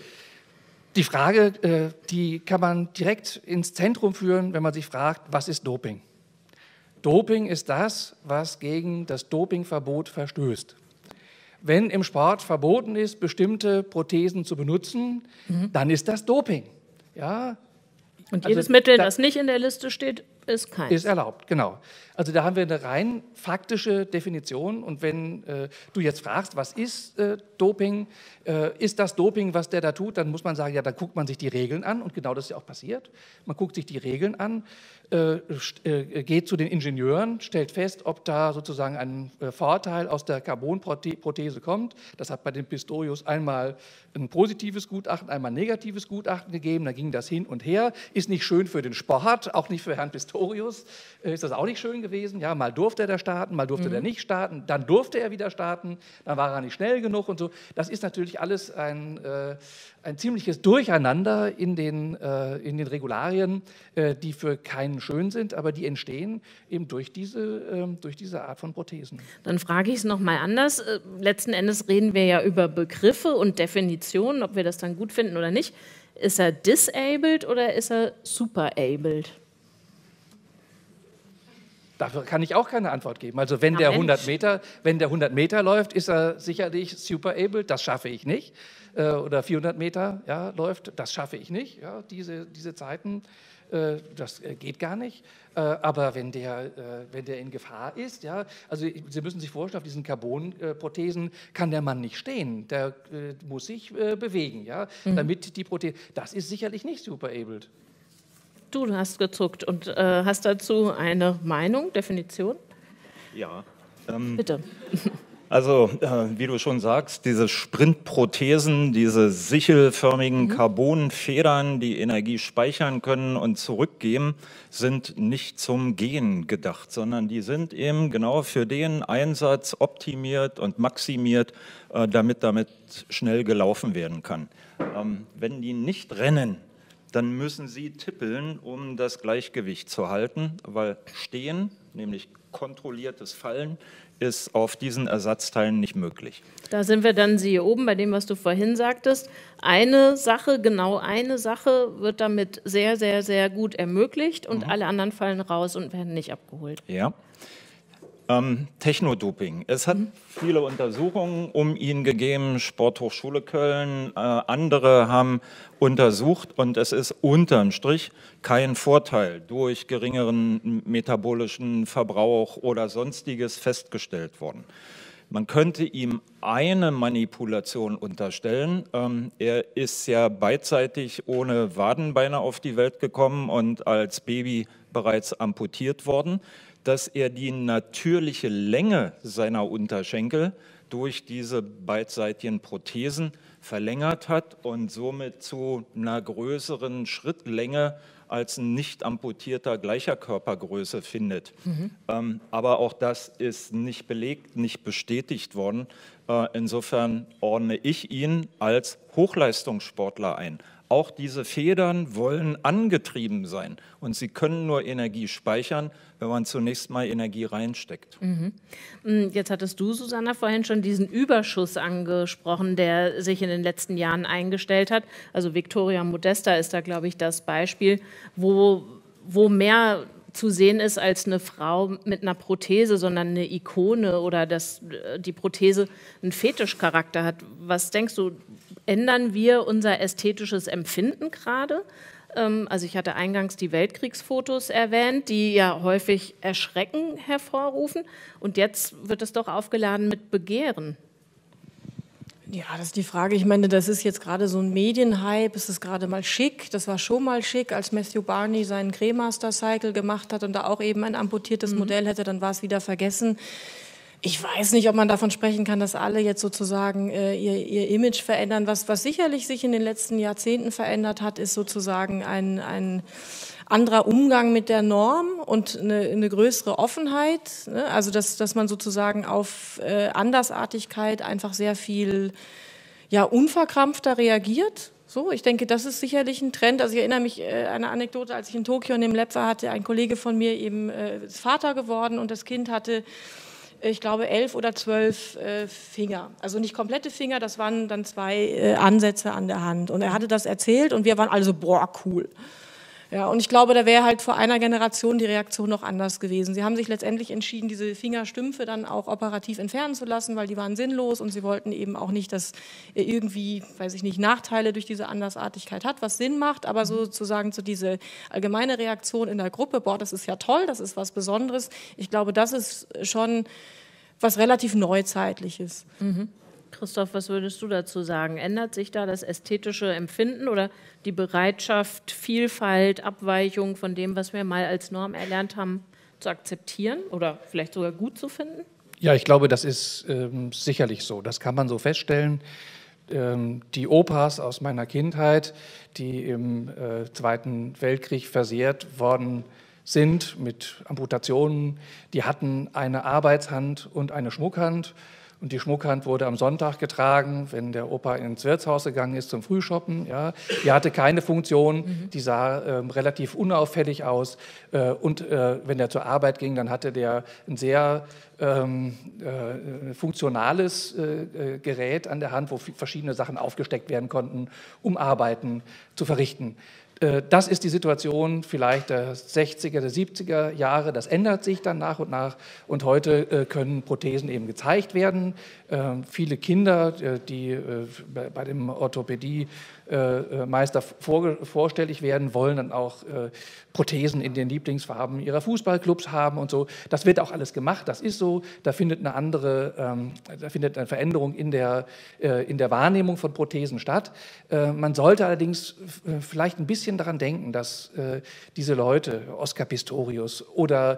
Die Frage, äh, die kann man direkt ins Zentrum führen, wenn man sich fragt, was ist Doping? Doping ist das, was gegen das Dopingverbot verstößt. Wenn im Sport verboten ist, bestimmte Prothesen zu benutzen, mhm. dann ist das Doping. Ja? Und jedes also, Mittel, da, das nicht in der Liste steht, ist keins. Ist erlaubt, genau. Also da haben wir eine rein faktische Definition. Und wenn äh, du jetzt fragst, was ist äh, Doping, äh, ist das Doping, was der da tut, dann muss man sagen, ja, da guckt man sich die Regeln an. Und genau das ist ja auch passiert. Man guckt sich die Regeln an, äh, äh, geht zu den Ingenieuren, stellt fest, ob da sozusagen ein äh, Vorteil aus der Carbonprothese kommt. Das hat bei dem Pistorius einmal ein positives Gutachten, einmal ein negatives Gutachten gegeben. Da ging das hin und her. Ist nicht schön für den Sport, auch nicht für Herrn Pistorius. Pistorius äh, ist das auch nicht schön gewesen. Ja, mal durfte er starten, mal durfte mhm. er nicht starten, dann durfte er wieder starten, dann war er nicht schnell genug und so. Das ist natürlich alles ein, äh, ein ziemliches Durcheinander in den, äh, in den Regularien, äh, die für keinen schön sind, aber die entstehen eben durch diese, äh, durch diese Art von Prothesen. Dann frage ich es nochmal anders. Äh, letzten Endes reden wir ja über Begriffe und Definitionen, ob wir das dann gut finden oder nicht. Ist er disabled oder ist er superabled? Dafür kann ich auch keine Antwort geben. Also wenn der hundert Meter, wenn der hundert Meter läuft, ist er sicherlich superabled, das schaffe ich nicht. Äh, oder vierhundert Meter ja, läuft, das schaffe ich nicht. Ja, diese, diese Zeiten, äh, das äh, geht gar nicht. Äh, aber wenn der, äh, wenn der in Gefahr ist, ja, also Sie müssen sich vorstellen, auf diesen Carbon-Prothesen kann der Mann nicht stehen. Der äh, muss sich äh, bewegen, ja, mhm. damit die Prothese, das ist sicherlich nicht superabled. Du hast gezuckt und äh, hast dazu eine Meinung, Definition? Ja. Ähm, Bitte. Also, äh, wie du schon sagst, diese Sprintprothesen, diese sichelförmigen mhm. Carbonfedern, die Energie speichern können und zurückgeben, sind nicht zum Gehen gedacht, sondern die sind eben genau für den Einsatz optimiert und maximiert, äh, damit damit schnell gelaufen werden kann. Ähm, wenn die nicht rennen, dann müssen Sie tippeln, um das Gleichgewicht zu halten, weil Stehen, nämlich kontrolliertes Fallen, ist auf diesen Ersatzteilen nicht möglich. Da sind wir dann, siehe oben, bei dem, was du vorhin sagtest. Eine Sache, genau eine Sache wird damit sehr, sehr, sehr gut ermöglicht und mhm. alle anderen fallen raus und werden nicht abgeholt. Ja. Ähm, Technodoping. Es hat mhm. viele Untersuchungen um ihn gegeben, Sporthochschule Köln, äh, andere haben untersucht und es ist unterm Strich kein Vorteil durch geringeren metabolischen Verbrauch oder sonstiges festgestellt worden. Man könnte ihm eine Manipulation unterstellen. Ähm, er ist ja beidseitig ohne Wadenbeine auf die Welt gekommen und als Baby bereits amputiert worden, dass er die natürliche Länge seiner Unterschenkel durch diese beidseitigen Prothesen verlängert hat und somit zu einer größeren Schrittlänge als ein nicht amputierter gleicher Körpergröße findet. Mhm. Ähm, aber auch das ist nicht belegt, nicht bestätigt worden. Äh, insofern ordne ich ihn als Hochleistungssportler ein. Auch diese Federn wollen angetrieben sein und sie können nur Energie speichern, wenn man zunächst mal Energie reinsteckt. Mhm. Jetzt hattest du, Susanna, vorhin schon diesen Überschuss angesprochen, der sich in den letzten Jahren eingestellt hat. Also Victoria Modesta ist da, glaube ich, das Beispiel, wo, wo mehr zu sehen ist als eine Frau mit einer Prothese, sondern eine Ikone oder dass die Prothese einen Fetischcharakter hat. Was denkst du, ändern wir unser ästhetisches Empfinden gerade? Also ich hatte eingangs die Weltkriegsfotos erwähnt, die ja häufig Erschrecken hervorrufen. Und jetzt wird es doch aufgeladen mit Begehren. Ja, das ist die Frage. Ich meine, das ist jetzt gerade so ein Medienhype. Es ist gerade mal schick. Das war schon mal schick, als Matthew Barney seinen Cremaster Cycle gemacht hat und da auch eben ein amputiertes mhm. Modell hätte, dann war es wieder vergessen. Ich weiß nicht, ob man davon sprechen kann, dass alle jetzt sozusagen äh, ihr, ihr Image verändern. Was, was sicherlich sich in den letzten Jahrzehnten verändert hat, ist sozusagen ein, ein anderer Umgang mit der Norm und eine, eine größere Offenheit. Ne? Also dass, dass man sozusagen auf äh, Andersartigkeit einfach sehr viel ja, unverkrampfter reagiert. So, ich denke, das ist sicherlich ein Trend. Also ich erinnere mich äh, an eine Anekdote, als ich in Tokio in dem Lab war, hatte ein Kollege von mir eben äh, ist Vater geworden und das Kind hatte, ich glaube, elf oder zwölf äh, Finger. Also nicht komplette Finger, das waren dann zwei äh, Ansätze an der Hand. Und er hatte das erzählt und wir waren alle so, boah, cool. Ja, und ich glaube, da wäre halt vor einer Generation die Reaktion noch anders gewesen. Sie haben sich letztendlich entschieden, diese Fingerstümpfe dann auch operativ entfernen zu lassen, weil die waren sinnlos und sie wollten eben auch nicht, dass er irgendwie, weiß ich nicht, Nachteile durch diese Andersartigkeit hat, was Sinn macht, aber sozusagen so diese allgemeine Reaktion in der Gruppe, boah, das ist ja toll, das ist was Besonderes. Ich glaube, das ist schon was relativ Neuzeitliches. Mhm. Christoph, was würdest du dazu sagen? Ändert sich da das ästhetische Empfinden oder die Bereitschaft, Vielfalt, Abweichung von dem, was wir mal als Norm erlernt haben, zu akzeptieren oder vielleicht sogar gut zu finden? Ja, ich glaube, das ist ähm, sicherlich so. Das kann man so feststellen. Ähm, die Opas aus meiner Kindheit, die im äh, Zweiten Weltkrieg versehrt worden sind mit Amputationen, die hatten eine Arbeitshand und eine Schmuckhand. Und die Schmuckhand wurde am Sonntag getragen, wenn der Opa ins Wirtshaus gegangen ist zum Frühshoppen. Ja. Die hatte keine Funktion, mhm. die sah äh, relativ unauffällig aus. Äh, und äh, wenn er zur Arbeit ging, dann hatte der ein sehr ähm, äh, funktionales äh, Gerät an der Hand, wo verschiedene Sachen aufgesteckt werden konnten, um Arbeiten zu verrichten. Das ist die Situation vielleicht der sechziger, der siebziger Jahre. Das ändert sich dann nach und nach. Und heute können Prothesen eben gezeigt werden. Viele Kinder, die bei dem Orthopädie-Meister vorstellig werden, wollen dann auch Prothesen in den Lieblingsfarben ihrer Fußballclubs haben und so. Das wird auch alles gemacht, das ist so. Da findet eine andere, da findet eine Veränderung in der, in der Wahrnehmung von Prothesen statt. Man sollte allerdings vielleicht ein bisschen daran denken, dass diese Leute, Oscar Pistorius oder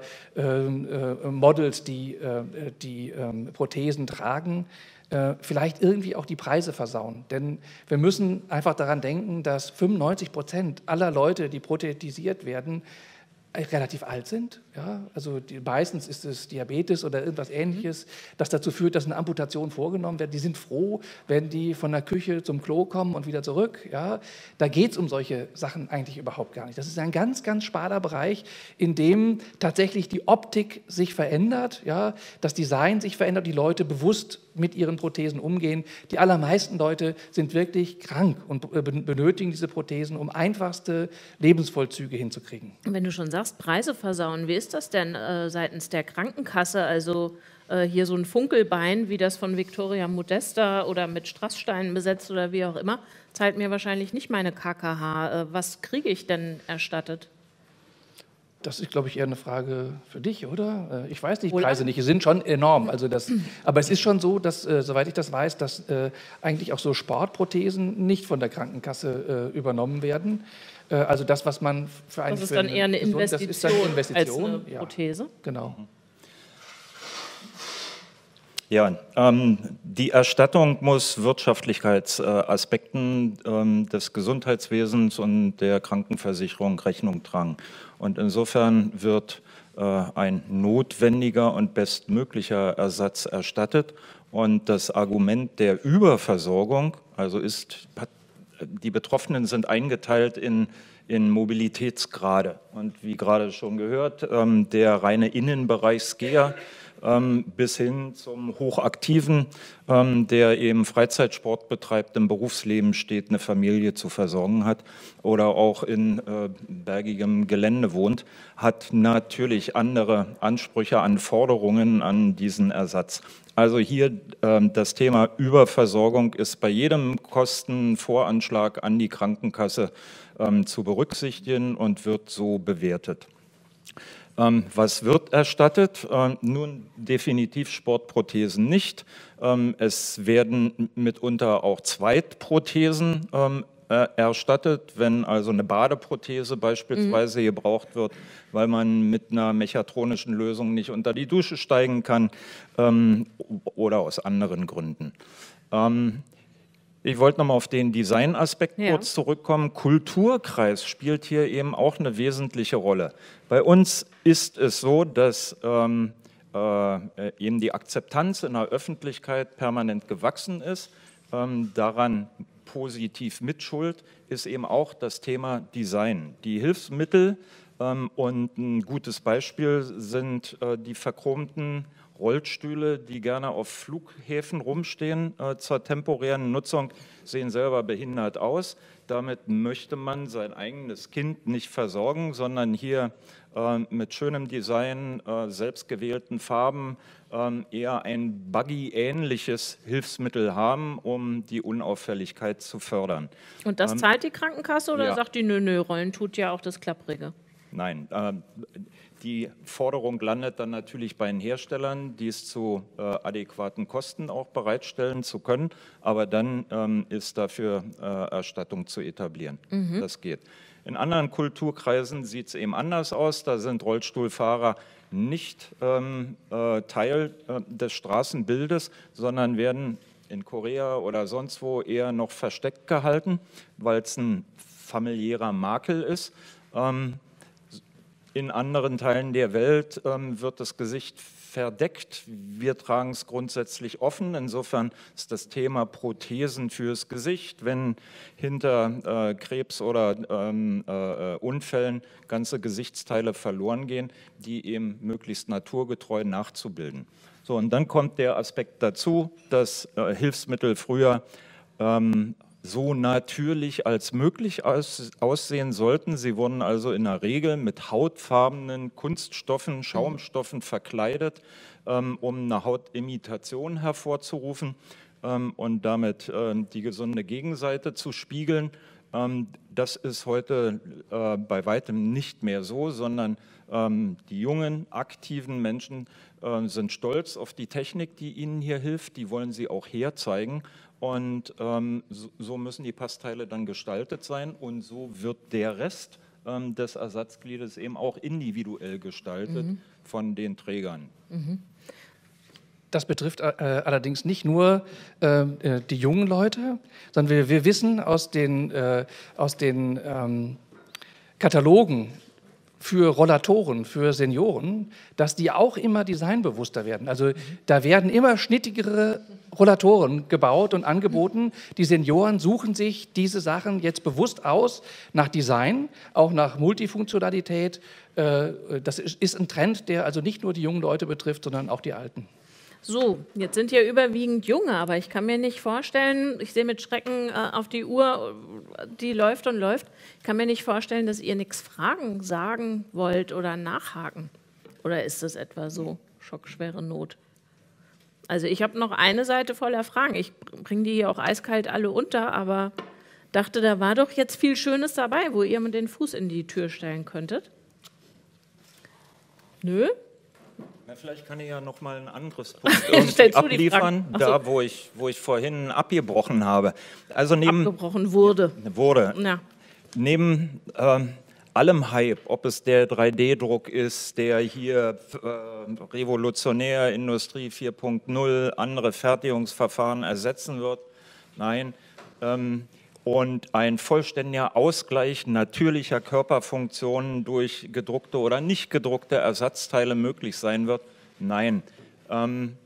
Models, die, die Prothesen tragen, vielleicht irgendwie auch die Preise versauen. Denn wir müssen einfach daran denken, dass fünfundneunzig Prozent aller Leute, die prothetisiert werden, relativ alt sind. Ja? Also die, meistens ist es Diabetes oder irgendwas Ähnliches, das dazu führt, dass eine Amputation vorgenommen wird. Die sind froh, wenn die von der Küche zum Klo kommen und wieder zurück. Ja? Da geht es um solche Sachen eigentlich überhaupt gar nicht. Das ist ein ganz, ganz schmaler Bereich, in dem tatsächlich die Optik sich verändert, ja? Das Design sich verändert, die Leute bewusst mit ihren Prothesen umgehen. Die allermeisten Leute sind wirklich krank und benötigen diese Prothesen, um einfachste Lebensvollzüge hinzukriegen. Wenn du schon sagst, Preise versauen, wie ist das denn äh, seitens der Krankenkasse? Also äh, hier so ein Funkelbein, wie das von Victoria Modesta oder mit Strasssteinen besetzt oder wie auch immer, zahlt mir wahrscheinlich nicht meine K K H. Äh, was kriege ich denn erstattet? Das ist, glaube ich, eher eine Frage für dich, oder? Ich weiß die Preise nicht, die sind schon enorm. Also das, aber es ist schon so, dass, äh, soweit ich das weiß, dass äh, eigentlich auch so Sportprothesen nicht von der Krankenkasse äh, übernommen werden. Äh, also das, was man für einen... Das ist dann eher eine Investition, das ist dann eine Investition als eine Prothese? Ja, genau. Ja, ähm, die Erstattung muss Wirtschaftlichkeitsaspekten ähm, des Gesundheitswesens und der Krankenversicherung Rechnung tragen. Und insofern wird äh, ein notwendiger und bestmöglicher Ersatz erstattet. Und das Argument der Überversorgung, also ist, die Betroffenen sind eingeteilt in in Mobilitätsgrade. Und wie gerade schon gehört, ähm, der reine Innenbereich Skier ähm, bis hin zum Hochaktiven, ähm, der eben Freizeitsport betreibt, im Berufsleben steht, eine Familie zu versorgen hat oder auch in äh, bergigem Gelände wohnt, hat natürlich andere Ansprüche, Anforderungen an diesen Ersatz. Also hier äh, das Thema Überversorgung ist bei jedem Kostenvoranschlag an die Krankenkasse ähm, zu berücksichtigen und wird so bewertet. Ähm, was wird erstattet? Ähm, nun definitiv Sportprothesen nicht. Ähm, es werden mitunter auch Zweitprothesen ähm, erstattet, wenn also eine Badeprothese beispielsweise mhm. gebraucht wird, weil man mit einer mechatronischen Lösung nicht unter die Dusche steigen kann ähm, oder aus anderen Gründen. Ähm, ich wollte nochmal auf den Designaspekt ja. kurz zurückkommen. Kulturkreis spielt hier eben auch eine wesentliche Rolle. Bei uns ist es so, dass ähm, äh, eben die Akzeptanz in der Öffentlichkeit permanent gewachsen ist. Ähm, daran positiv mitschuld ist eben auch das Thema Design. Die Hilfsmittel ähm, und ein gutes Beispiel sind äh, die verchromten Rollstühle, die gerne auf Flughäfen rumstehen äh, zur temporären Nutzung, sehen selber behindert aus. Damit möchte man sein eigenes Kind nicht versorgen, sondern hier äh, mit schönem Design, äh, selbstgewählten Farben äh, eher ein Buggy-ähnliches Hilfsmittel haben, um die Unauffälligkeit zu fördern. Und das zahlt die Krankenkasse oder ja. sagt die, nö, nö, Rollen tut ja auch das Klapprige? Nein, äh, die Forderung landet dann natürlich bei den Herstellern, dies zu äh, adäquaten Kosten auch bereitstellen zu können, aber dann ähm, ist dafür äh, Erstattung zu etablieren. Mhm. Das geht. In anderen Kulturkreisen sieht es eben anders aus, da sind Rollstuhlfahrer nicht ähm, äh, Teil äh, des Straßenbildes, sondern werden in Korea oder sonst wo eher noch versteckt gehalten, weil es ein familiärer Makel ist. Ähm, in anderen Teilen der Welt ähm, wird das Gesicht verdeckt. Wir tragen es grundsätzlich offen. Insofern ist das Thema Prothesen fürs Gesicht, wenn hinter äh, Krebs oder ähm, äh, Unfällen ganze Gesichtsteile verloren gehen, die eben möglichst naturgetreu nachzubilden. So, und dann kommt der Aspekt dazu, dass äh, Hilfsmittel früher ähm, so natürlich als möglich aus, aussehen sollten. Sie wurden also in der Regel mit hautfarbenen Kunststoffen, Schaumstoffen verkleidet, ähm, um eine Hautimitation hervorzurufen ähm, und damit äh, die gesunde Gegenseite zu spiegeln. Ähm, das ist heute äh, bei weitem nicht mehr so, sondern ähm, die jungen, aktiven Menschen äh, sind stolz auf die Technik, die ihnen hier hilft. Die wollen sie auch herzeigen. Und ähm, so, so müssen die Passteile dann gestaltet sein und so wird der Rest ähm, des Ersatzgliedes eben auch individuell gestaltet mhm. von den Trägern. Mhm. Das betrifft äh, allerdings nicht nur äh, die jungen Leute, sondern wir, wir wissen aus den, äh, aus den ähm, Katalogen für Rollatoren, für Senioren, dass die auch immer designbewusster werden. Also da werden immer schnittigere Rollatoren gebaut und angeboten. Die Senioren suchen sich diese Sachen jetzt bewusst aus, nach Design, auch nach Multifunktionalität. Das ist ein Trend, der also nicht nur die jungen Leute betrifft, sondern auch die Alten. So, jetzt sind ja überwiegend Junge, aber ich kann mir nicht vorstellen, ich sehe mit Schrecken äh, auf die Uhr, die läuft und läuft, ich kann mir nicht vorstellen, dass ihr nichts fragen, sagen wollt oder nachhaken. Oder ist das etwa so schockschwere Not? Also ich habe noch eine Seite voller Fragen, ich bringe die hier auch eiskalt alle unter, aber dachte, da war doch jetzt viel Schönes dabei, wo ihr mit den Fuß in die Tür stellen könntet. Nö? Na, vielleicht kann ich ja noch mal ein anderes Punkt irgendwie abliefern, so. Da wo ich, wo ich vorhin abgebrochen habe. Also neben, abgebrochen wurde. wurde ja. Neben äh, allem Hype, ob es der drei D Druck ist, der hier äh, revolutionär Industrie vier Punkt null, andere Fertigungsverfahren ersetzen wird, nein, ähm, und ein vollständiger Ausgleich natürlicher Körperfunktionen durch gedruckte oder nicht gedruckte Ersatzteile möglich sein wird? Nein. Ähm,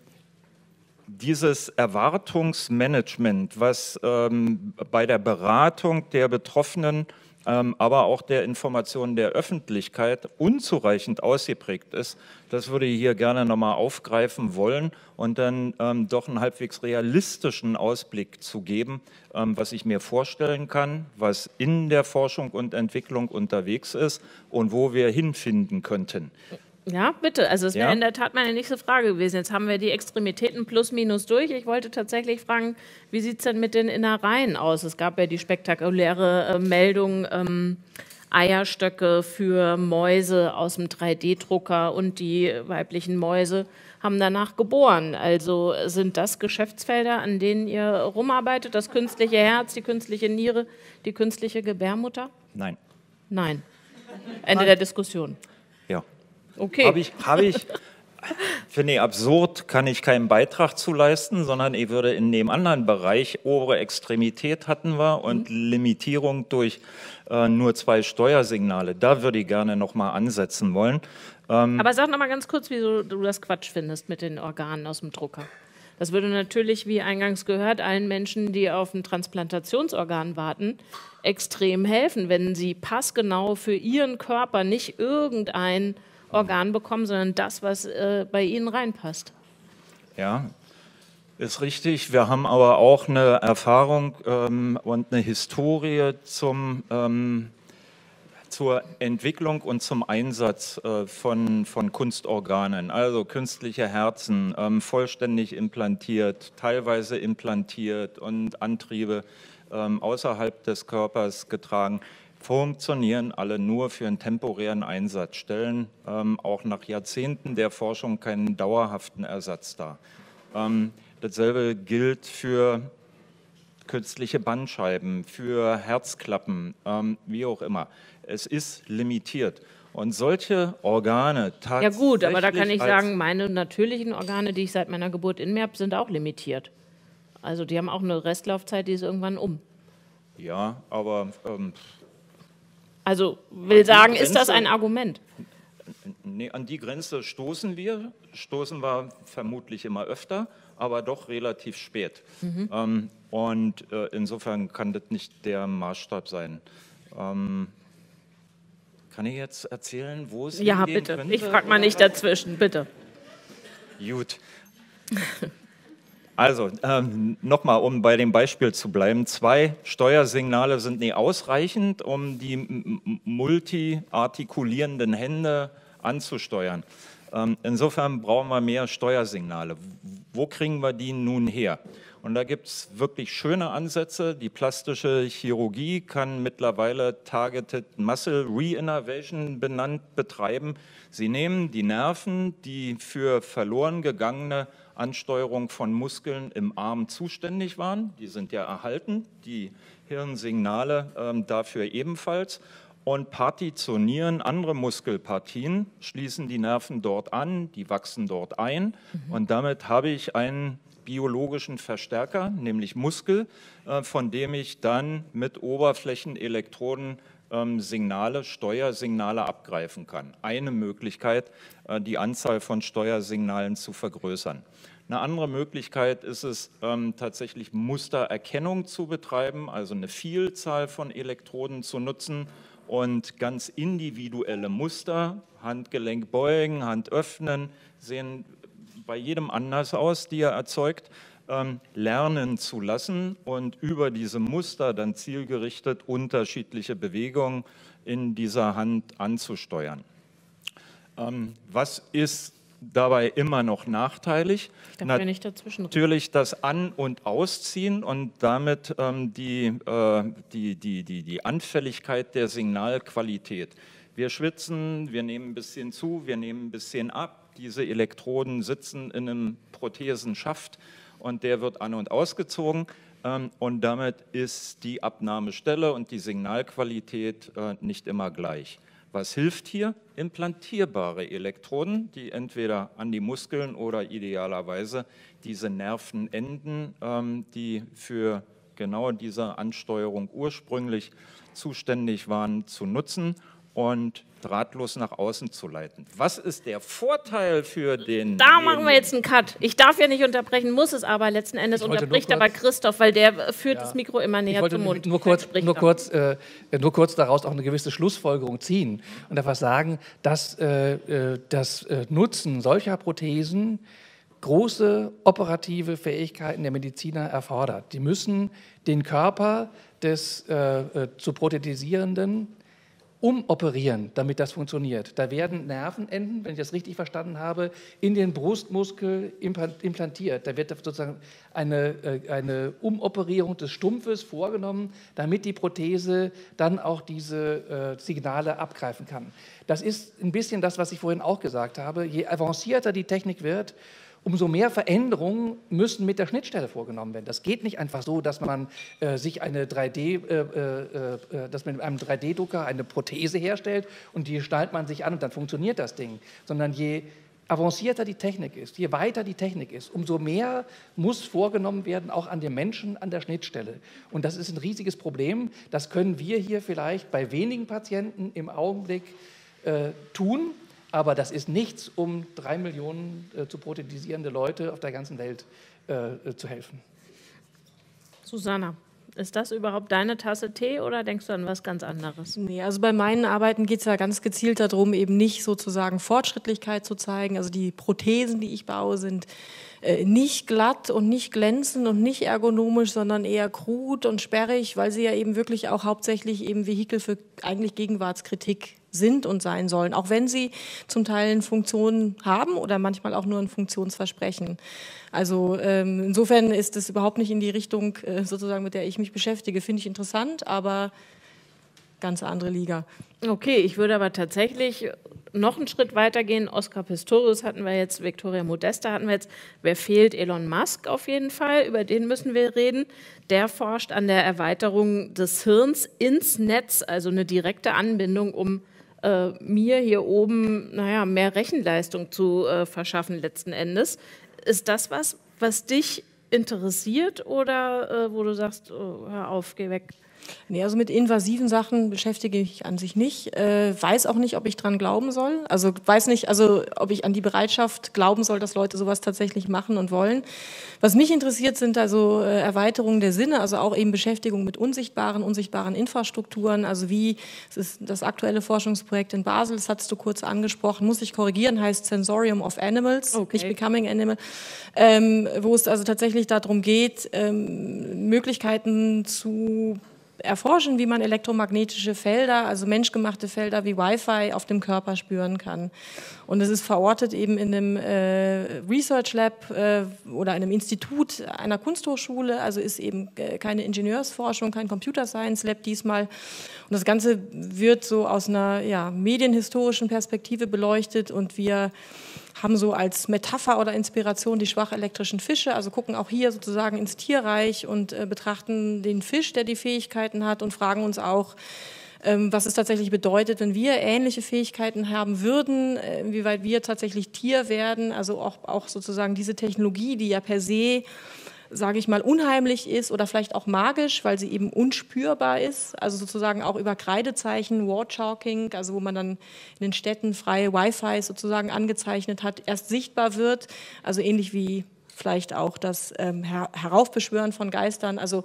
dieses Erwartungsmanagement, was ähm, bei der Beratung der Betroffenen, ähm, aber auch der Information der Öffentlichkeit unzureichend ausgeprägt ist, das würde ich hier gerne nochmal aufgreifen wollen und dann ähm, doch einen halbwegs realistischen Ausblick zu geben, ähm, was ich mir vorstellen kann, was in der Forschung und Entwicklung unterwegs ist und wo wir hinfinden könnten. Ja, bitte. Also es wäre ja? in der Tat meine nächste Frage gewesen. Jetzt haben wir die Extremitäten plus minus durch. Ich wollte tatsächlich fragen, wie sieht es denn mit den Innereien aus? Es gab ja die spektakuläre äh, Meldung, ähm, Eierstöcke für Mäuse aus dem drei D Drucker und die weiblichen Mäuse haben danach geboren. Also sind das Geschäftsfelder, an denen ihr rumarbeitet? Das künstliche Herz, die künstliche Niere, die künstliche Gebärmutter? Nein. Nein. Ende Nein. der Diskussion. Ja. Okay. Habe ich, habe ich, finde ich absurd, kann ich keinen Beitrag zu leisten, sondern ich würde in dem anderen Bereich, obere Extremität hatten wir und mhm. Limitierung durch äh, nur zwei Steuersignale, da würde ich gerne nochmal ansetzen wollen. Ähm, Aber sag noch mal ganz kurz, wieso du das Quatsch findest mit den Organen aus dem Drucker. Das würde natürlich, wie eingangs gehört, allen Menschen, die auf ein Transplantationsorgan warten, extrem helfen, wenn sie passgenau für ihren Körper nicht irgendein Organ bekommen, sondern das, was äh, bei ihnen reinpasst. Ja, ist richtig. Wir haben aber auch eine Erfahrung ähm, und eine Historie zum, ähm, zur Entwicklung und zum Einsatz äh, von, von Kunstorganen, also künstliche Herzen, ähm, vollständig implantiert, teilweise implantiert und Antriebe ähm, außerhalb des Körpers getragen. Funktionieren alle nur für einen temporären Einsatz, stellen ähm, auch nach Jahrzehnten der Forschung keinen dauerhaften Ersatz dar. Ähm, dasselbe gilt für künstliche Bandscheiben, für Herzklappen, ähm, wie auch immer. Es ist limitiert. Und solche Organe tatsächlich... Ja gut, aber da kann ich sagen, meine natürlichen Organe, die ich seit meiner Geburt in mir habe, sind auch limitiert. Also die haben auch eine Restlaufzeit, die ist irgendwann um. Ja, aber... Ähm, Also will sagen, ist das ein Argument? Nee, an die Grenze stoßen wir, stoßen wir vermutlich immer öfter, aber doch relativ spät. Mhm. Ähm, und äh, insofern kann das nicht der Maßstab sein. Ähm, kann ich jetzt erzählen, wo es Ja, hingehen bitte. könnte? Ich frage mal nicht dazwischen, bitte. Gut. Also, ähm, nochmal, um bei dem Beispiel zu bleiben. Zwei Steuersignale sind nicht ausreichend, um die multiartikulierenden Hände anzusteuern. Ähm, insofern brauchen wir mehr Steuersignale. Wo kriegen wir die nun her? Und da gibt es wirklich schöne Ansätze. Die plastische Chirurgie kann mittlerweile Targeted Muscle Reinnervation benannt betreiben. Sie nehmen die Nerven, die für verloren gegangene Ansteuerung von Muskeln im Arm zuständig waren. Die sind ja erhalten, die Hirnsignale ähm, dafür ebenfalls. Und partitionieren andere Muskelpartien, schließen die Nerven dort an, die wachsen dort ein. Mhm. Und damit habe ich einen biologischen Verstärker, nämlich Muskel, äh, von dem ich dann mit Oberflächenelektroden ähm, Signale, Steuersignale abgreifen kann. Eine Möglichkeit, äh, die Anzahl von Steuersignalen zu vergrößern. Eine andere Möglichkeit ist es, ähm, tatsächlich Mustererkennung zu betreiben, also eine Vielzahl von Elektroden zu nutzen und ganz individuelle Muster, Handgelenk beugen, Hand öffnen, sehen bei jedem anders aus, die er erzeugt, ähm, lernen zu lassen und über diese Muster dann zielgerichtet unterschiedliche Bewegungen in dieser Hand anzusteuern. Ähm, was ist dabei immer noch nachteilig? Darf ich nicht dazwischen? Natürlich das An- und Ausziehen und damit ähm, die, äh, die, die, die, die Anfälligkeit der Signalqualität. Wir schwitzen, wir nehmen ein bisschen zu, wir nehmen ein bisschen ab. Diese Elektroden sitzen in einem Prothesenschaft und der wird an- und ausgezogen. Ähm, und damit ist die Abnahmestelle und die Signalqualität äh, nicht immer gleich. Was hilft hier? Implantierbare Elektroden, die entweder an die Muskeln oder idealerweise diese Nervenenden, ähm, die für genau diese Ansteuerung ursprünglich zuständig waren, zu nutzen und drahtlos nach außen zu leiten. Was ist der Vorteil für den... Da machen wir jetzt einen Cut. Ich darf ja nicht unterbrechen, muss es aber letzten Endes unterbricht aber Christoph, weil der führt ja. das Mikro immer näher zum Mund. Nur kurz, nur, kurz, äh, nur kurz daraus auch eine gewisse Schlussfolgerung ziehen und einfach sagen, dass äh, das äh, Nutzen solcher Prothesen große operative Fähigkeiten der Mediziner erfordert. Die müssen den Körper des äh, äh, zu prothetisierenden umoperieren, damit das funktioniert. Da werden Nervenenden, wenn ich das richtig verstanden habe, in den Brustmuskel implantiert. Da wird sozusagen eine, eine Umoperierung des Stumpfes vorgenommen, damit die Prothese dann auch diese äh, Signale abgreifen kann. Das ist ein bisschen das, was ich vorhin auch gesagt habe. Je avancierter die Technik wird, umso mehr Veränderungen müssen mit der Schnittstelle vorgenommen werden. Das geht nicht einfach so, dass man äh, sich eine drei D, äh, äh, äh, dass man mit einem drei D Drucker eine Prothese herstellt und die schnallt man sich an und dann funktioniert das Ding. Sondern je avancierter die Technik ist, je weiter die Technik ist, umso mehr muss vorgenommen werden, auch an den Menschen an der Schnittstelle. Und das ist ein riesiges Problem. Das können wir hier vielleicht bei wenigen Patienten im Augenblick äh, tun. Aber das ist nichts, um drei Millionen äh, zu prothetisierende Leute auf der ganzen Welt äh, zu helfen. Susanna, ist das überhaupt deine Tasse Tee oder denkst du an was ganz anderes? Nee, also bei meinen Arbeiten geht es ja ganz gezielt darum, eben nicht sozusagen Fortschrittlichkeit zu zeigen. Also die Prothesen, die ich baue, sind äh, nicht glatt und nicht glänzend und nicht ergonomisch, sondern eher krud und sperrig, weil sie ja eben wirklich auch hauptsächlich eben Vehikel für eigentlich Gegenwartskritik sind und sein sollen, auch wenn sie zum Teil eine Funktion haben oder manchmal auch nur ein Funktionsversprechen. Also ähm, insofern ist es überhaupt nicht in die Richtung, äh, sozusagen, mit der ich mich beschäftige. Finde ich interessant, aber ganz andere Liga. Okay, ich würde aber tatsächlich noch einen Schritt weiter gehen. Oscar Pistorius hatten wir jetzt, Victoria Modesta hatten wir jetzt. Wer fehlt? Elon Musk auf jeden Fall, über den müssen wir reden. Der forscht an der Erweiterung des Hirns ins Netz, also eine direkte Anbindung, um äh, mir hier oben naja, mehr Rechenleistung zu äh, verschaffen letzten Endes. Ist das was, was dich interessiert oder äh, wo du sagst, oh, hör auf, geh weg? Nee, also mit invasiven Sachen beschäftige ich mich an sich nicht. Äh, weiß auch nicht, ob ich dran glauben soll. Also weiß nicht, also ob ich an die Bereitschaft glauben soll, dass Leute sowas tatsächlich machen und wollen. Was mich interessiert, sind also äh, Erweiterungen der Sinne, also auch eben Beschäftigung mit unsichtbaren, unsichtbaren Infrastrukturen. Also wie, es ist das aktuelle Forschungsprojekt in Basel, das hattest du kurz angesprochen, muss ich korrigieren, heißt Sensorium of Animals, okay. Nicht Becoming Animal, ähm, wo es also tatsächlich darum geht, ähm, Möglichkeiten zu erforschen, wie man elektromagnetische Felder, also menschgemachte Felder wie Wi-Fi auf dem Körper spüren kann. Und es ist verortet eben in einem äh, Research Lab äh, oder einem Institut einer Kunsthochschule, also ist eben äh, keine Ingenieursforschung, kein Computer Science Lab diesmal. Und das Ganze wird so aus einer ja, medienhistorischen Perspektive beleuchtet und wir haben so als Metapher oder Inspiration die schwach elektrischen Fische, also gucken auch hier sozusagen ins Tierreich und äh, betrachten den Fisch, der die Fähigkeiten hat und fragen uns auch, ähm, was es tatsächlich bedeutet, wenn wir ähnliche Fähigkeiten haben würden, äh, inwieweit wir tatsächlich Tier werden, also auch, auch sozusagen diese Technologie, die ja per se, sage ich mal, unheimlich ist oder vielleicht auch magisch, weil sie eben unspürbar ist, also sozusagen auch über Kreidezeichen, Word-Chalking, also wo man dann in den Städten freie Wi-Fi sozusagen angezeichnet hat, erst sichtbar wird, also ähnlich wie vielleicht auch das ähm, Her Heraufbeschwören von Geistern, also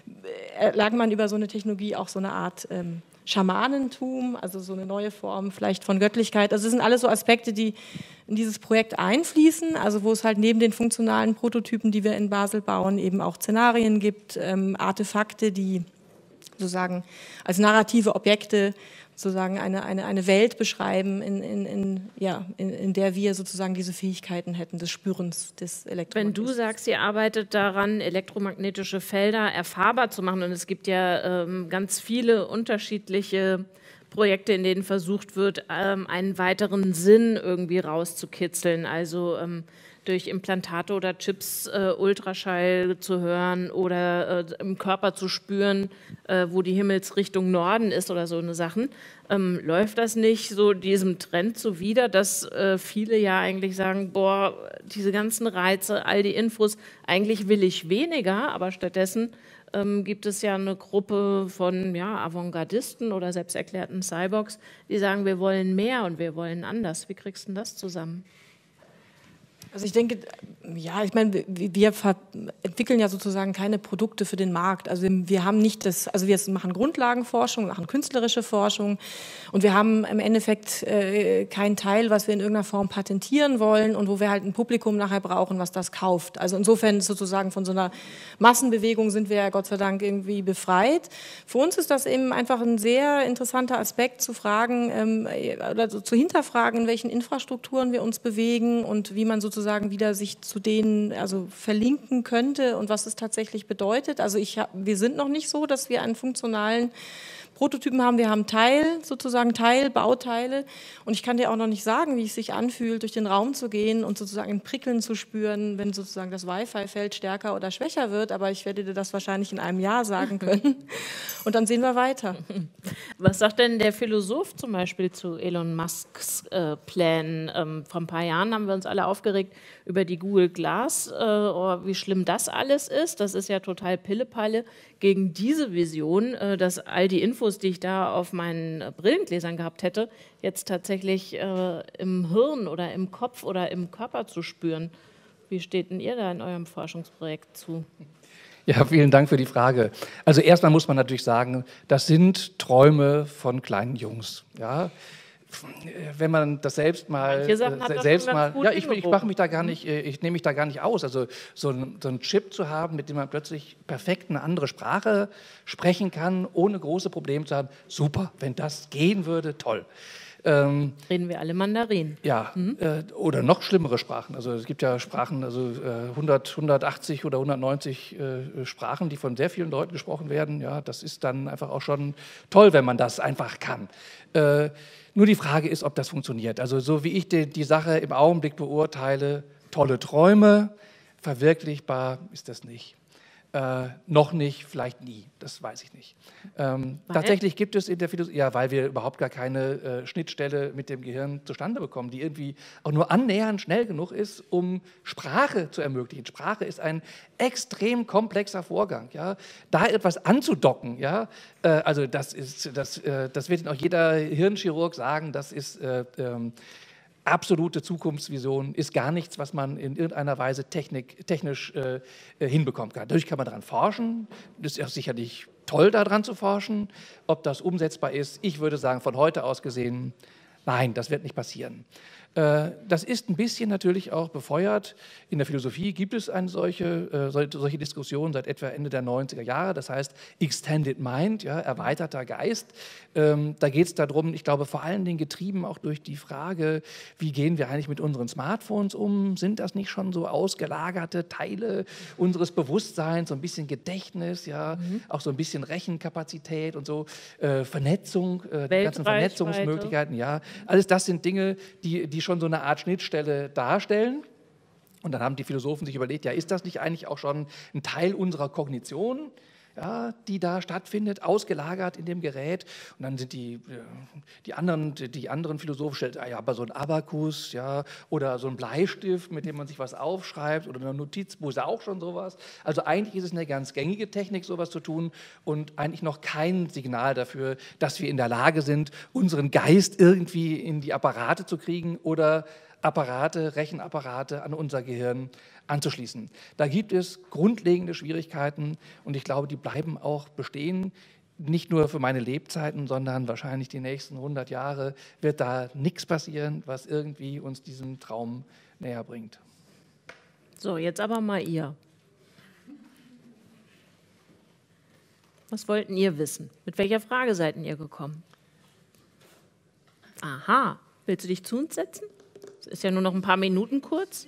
äh, erlangt man über so eine Technologie auch so eine Art ähm, Schamanentum, also so eine neue Form vielleicht von Göttlichkeit. Also das sind alles so Aspekte, die in dieses Projekt einfließen, also wo es halt neben den funktionalen Prototypen, die wir in Basel bauen, eben auch Szenarien gibt, ähm, Artefakte, die sozusagen als narrative Objekte sozusagen eine, eine, eine Welt beschreiben, in, in, in, ja, in, in der wir sozusagen diese Fähigkeiten hätten, des Spürens des Elektromagnetismus. Wenn du sagst, ihr arbeitet daran, elektromagnetische Felder erfahrbar zu machen, und es gibt ja ähm, ganz viele unterschiedliche Projekte, in denen versucht wird, ähm, einen weiteren Sinn irgendwie rauszukitzeln, also ähm, durch Implantate oder Chips äh, Ultraschall zu hören oder äh, im Körper zu spüren, äh, wo die Himmelsrichtung Norden ist oder so eine Sachen. Ähm, läuft das nicht so diesem Trend zuwider, dass äh, viele ja eigentlich sagen, boah, diese ganzen Reize, all die Infos, eigentlich will ich weniger, aber stattdessen ähm, gibt es ja eine Gruppe von ja, Avantgardisten oder selbsterklärten Cyborgs, die sagen, wir wollen mehr und wir wollen anders. Wie kriegst du denn das zusammen? Also ich denke, ja, ich meine, wir entwickeln ja sozusagen keine Produkte für den Markt. Also wir haben nicht das, also wir machen Grundlagenforschung, wir machen künstlerische Forschung und wir haben im Endeffekt äh, keinen Teil, was wir in irgendeiner Form patentieren wollen und wo wir halt ein Publikum nachher brauchen, was das kauft. Also insofern sozusagen von so einer Massenbewegung sind wir ja Gott sei Dank irgendwie befreit. Für uns ist das eben einfach ein sehr interessanter Aspekt zu fragen, ähm, oder so zu hinterfragen, in welchen Infrastrukturen wir uns bewegen und wie man sozusagen sagen, wieder sich zu denen also verlinken könnte und was es tatsächlich bedeutet. Also ich hab, wir sind noch nicht so, dass wir einen funktionalen Prototypen haben. Wir haben Teil, sozusagen Teil, Bauteile und ich kann dir auch noch nicht sagen, wie es sich anfühlt, durch den Raum zu gehen und sozusagen ein Prickeln zu spüren, wenn sozusagen das Wi-Fi-Feld stärker oder schwächer wird, aber ich werde dir das wahrscheinlich in einem Jahr sagen können und dann sehen wir weiter. Was sagt denn der Philosoph zum Beispiel zu Elon Musks äh, Plänen? Ähm, vor ein paar Jahren haben wir uns alle aufgeregt über die Google Glass, äh, oh, wie schlimm das alles ist. Das ist ja total Pillepalle gegen diese Vision, äh, dass all die Infos, die ich da auf meinen äh, Brillengläsern gehabt hätte, jetzt tatsächlich äh, im Hirn oder im Kopf oder im Körper zu spüren. Wie steht denn ihr da in eurem Forschungsprojekt zu? Ja, vielen Dank für die Frage. Also erstmal muss man natürlich sagen, das sind Träume von kleinen Jungs. Ja, wenn man das selbst mal äh, selbst mal, ja, ich, ich mache mich da gar nicht, ich nehme mich da gar nicht aus. Also so ein, so ein Chip zu haben, mit dem man plötzlich perfekt eine andere Sprache sprechen kann, ohne große Probleme zu haben, super. Wenn das gehen würde, toll. Ähm, Reden wir alle Mandarin. Ja, mhm. äh, oder noch schlimmere Sprachen. Also es gibt ja Sprachen, also äh, hundert, hundertachtzig oder hundertneunzig äh, Sprachen, die von sehr vielen Leuten gesprochen werden. Ja, das ist dann einfach auch schon toll, wenn man das einfach kann. Äh, nur die Frage ist, ob das funktioniert. Also so wie ich die, die Sache im Augenblick beurteile, tolle Träume, verwirklichbar ist das nicht. Äh, noch nicht, vielleicht nie, das weiß ich nicht. Ähm, tatsächlich gibt es in der Philosophie, ja, weil wir überhaupt gar keine äh, Schnittstelle mit dem Gehirn zustande bekommen, die irgendwie auch nur annähernd schnell genug ist, um Sprache zu ermöglichen. Sprache ist ein extrem komplexer Vorgang. Ja? Da etwas anzudocken, ja? äh, also das, ist, das, äh, das wird Ihnen auch jeder Hirnchirurg sagen, das ist äh, ähm, absolute Zukunftsvision, ist gar nichts, was man in irgendeiner Weise technik, technisch äh, hinbekommen kann. Dadurch kann man daran forschen, das ist ja sicherlich toll, daran zu forschen. Ob das umsetzbar ist, ich würde sagen, von heute aus gesehen, nein, das wird nicht passieren. Äh, das ist ein bisschen natürlich auch befeuert. In der Philosophie gibt es eine solche, äh, solche Diskussion seit etwa Ende der neunziger Jahre, das heißt Extended Mind, ja, erweiterter Geist. Ähm, da geht es darum, ich glaube vor allen Dingen getrieben auch durch die Frage, wie gehen wir eigentlich mit unseren Smartphones um? Sind das nicht schon so ausgelagerte Teile unseres Bewusstseins, so ein bisschen Gedächtnis, ja, mhm. auch so ein bisschen Rechenkapazität und so, äh, Vernetzung, äh, die ganzen Vernetzungsmöglichkeiten, ja, alles das sind Dinge, die, die schon so eine Art Schnittstelle darstellen. Und dann haben die Philosophen sich überlegt, ja, ist das nicht eigentlich auch schon ein Teil unserer Kognition, ja, die da stattfindet, ausgelagert in dem Gerät? Und dann sind die, die, anderen, die anderen Philosophen stellen, ah ja, aber so ein Abakus, ja, oder so ein Bleistift, mit dem man sich was aufschreibt, oder eine Notizbuch ist ja auch schon sowas. Also eigentlich ist es eine ganz gängige Technik, sowas zu tun, und eigentlich noch kein Signal dafür, dass wir in der Lage sind, unseren Geist irgendwie in die Apparate zu kriegen oder Apparate, Rechenapparate an unser Gehirn anzuschließen. Da gibt es grundlegende Schwierigkeiten, und ich glaube, die bleiben auch bestehen. Nicht nur für meine Lebzeiten, sondern wahrscheinlich die nächsten hundert Jahre wird da nichts passieren, was irgendwie uns diesem Traum näher bringt. So, jetzt aber mal ihr. Was wollten ihr wissen? Mit welcher Frage seid ihr gekommen? Aha, willst du dich zu uns setzen? Ist ja nur noch ein paar Minuten kurz.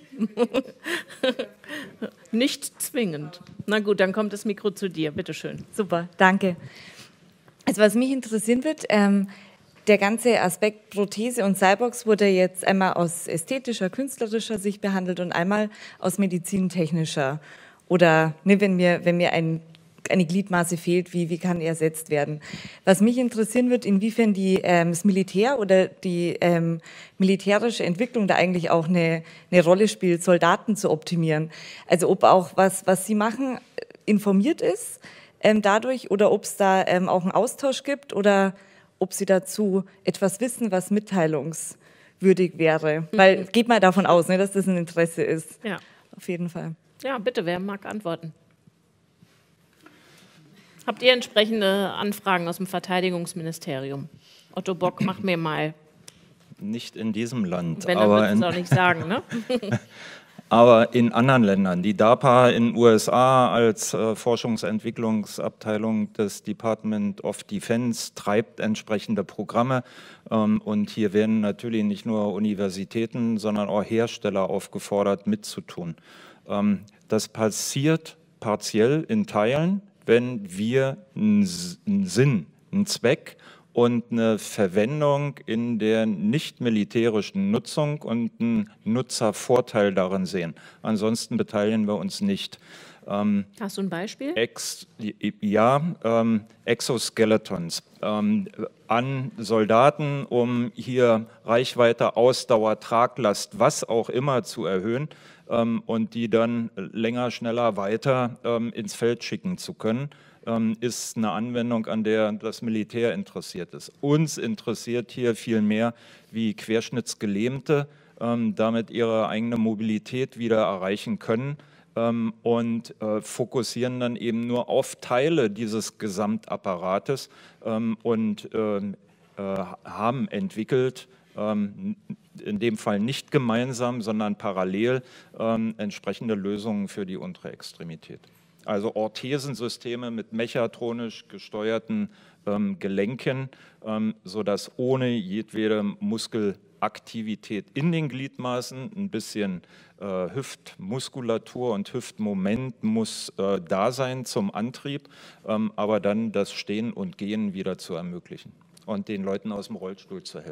Nicht zwingend. Na gut, dann kommt das Mikro zu dir. Bitte schön. Super, danke. Also was mich interessieren wird, ähm, der ganze Aspekt Prothese und Cyborgs wurde jetzt einmal aus ästhetischer, künstlerischer Sicht behandelt und einmal aus medizintechnischer. Oder ne, wenn mir, wenn mir ein eine Gliedmaße fehlt, wie, wie kann er ersetzt werden. Was mich interessieren wird, inwiefern die, ähm, das Militär oder die ähm, militärische Entwicklung da eigentlich auch eine, eine Rolle spielt, Soldaten zu optimieren. Also ob auch was, was sie machen, informiert ist ähm, dadurch, oder ob es da ähm, auch einen Austausch gibt, oder ob sie dazu etwas wissen, was mitteilungswürdig wäre. Mhm. Weil geht mal davon aus, ne, dass das ein Interesse ist. Ja. Auf jeden Fall. Ja, bitte, wer mag antworten? Habt ihr entsprechende Anfragen aus dem Verteidigungsministerium? Otto Bock, mach mir mal. Nicht in diesem Land. Wenn, dann würdest du es auch nicht sagen, ne? Aber in anderen Ländern. Die DARPA in den U S A als äh, Forschungsentwicklungsabteilung des Department of Defense treibt entsprechende Programme. Ähm, und hier werden natürlich nicht nur Universitäten, sondern auch Hersteller aufgefordert, mitzutun. Ähm, das passiert partiell in Teilen, wenn wir einen Sinn, einen Zweck und eine Verwendung in der nicht militärischen Nutzung und einen Nutzervorteil darin sehen. Ansonsten beteiligen wir uns nicht. Ähm, Hast du ein Beispiel? Ex, ja, ähm, Exoskeletons ähm, an Soldaten, um hier Reichweite, Ausdauer, Traglast, was auch immer zu erhöhen, ähm, und die dann länger, schneller, weiter ähm, ins Feld schicken zu können, ähm, ist eine Anwendung, an der das Militär interessiert ist. Uns interessiert hier viel mehr, wie Querschnittsgelähmte ähm, damit ihre eigene Mobilität wieder erreichen können, und äh, fokussieren dann eben nur auf Teile dieses Gesamtapparates ähm, und äh, äh, haben entwickelt, ähm, in dem Fall nicht gemeinsam, sondern parallel ähm, entsprechende Lösungen für die untere Extremität. Also Orthesensysteme mit mechatronisch gesteuerten ähm, Gelenken, ähm, sodass ohne jedwede Muskelaktivität in den Gliedmaßen ein bisschen äh, Hüftmuskulatur und Hüftmoment muss äh, da sein zum Antrieb, ähm, aber dann das Stehen und Gehen wieder zu ermöglichen und den Leuten aus dem Rollstuhl zu helfen.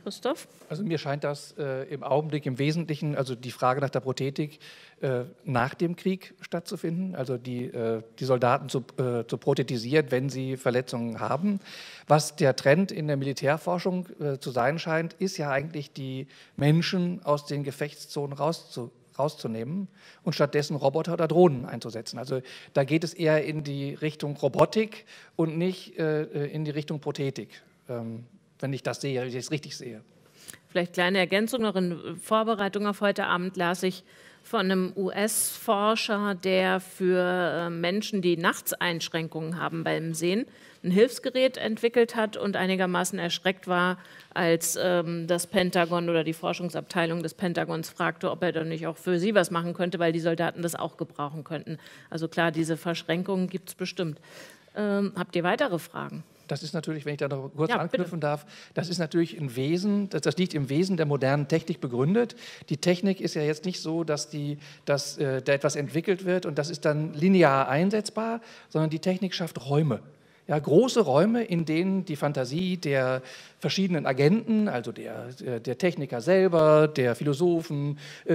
Christoph? Also mir scheint das äh, im Augenblick im Wesentlichen, also die Frage nach der Prothetik, äh, nach dem Krieg stattzufinden, also die, äh, die Soldaten zu, äh, zu prothetisieren, wenn sie Verletzungen haben. Was der Trend in der Militärforschung äh, zu sein scheint, ist ja eigentlich die Menschen aus den Gefechtszonen rauszu, rauszunehmen und stattdessen Roboter oder Drohnen einzusetzen. Also da geht es eher in die Richtung Robotik und nicht äh, in die Richtung Prothetik. Ähm, wenn ich das sehe, wenn ich es richtig sehe. Vielleicht kleine Ergänzung noch in Vorbereitung auf heute Abend las ich von einem U S-Forscher, der für Menschen, die Nachtseinschränkungen haben beim Sehen, ein Hilfsgerät entwickelt hat und einigermaßen erschreckt war, als ähm, das Pentagon oder die Forschungsabteilung des Pentagons fragte, ob er dann nicht auch für sie was machen könnte, weil die Soldaten das auch gebrauchen könnten. Also klar, diese Verschränkungen gibt es bestimmt. Ähm, habt ihr weitere Fragen? Das ist natürlich, wenn ich da noch kurz ja, anknüpfen bitte. darf, das ist natürlich ein Wesen, das, das liegt im Wesen der modernen Technik begründet. Die Technik ist ja jetzt nicht so, dass, die, dass äh, da etwas entwickelt wird und das ist dann linear einsetzbar, sondern die Technik schafft Räume. Ja, große Räume, in denen die Fantasie der verschiedenen Agenten, also der, der Techniker selber, der Philosophen,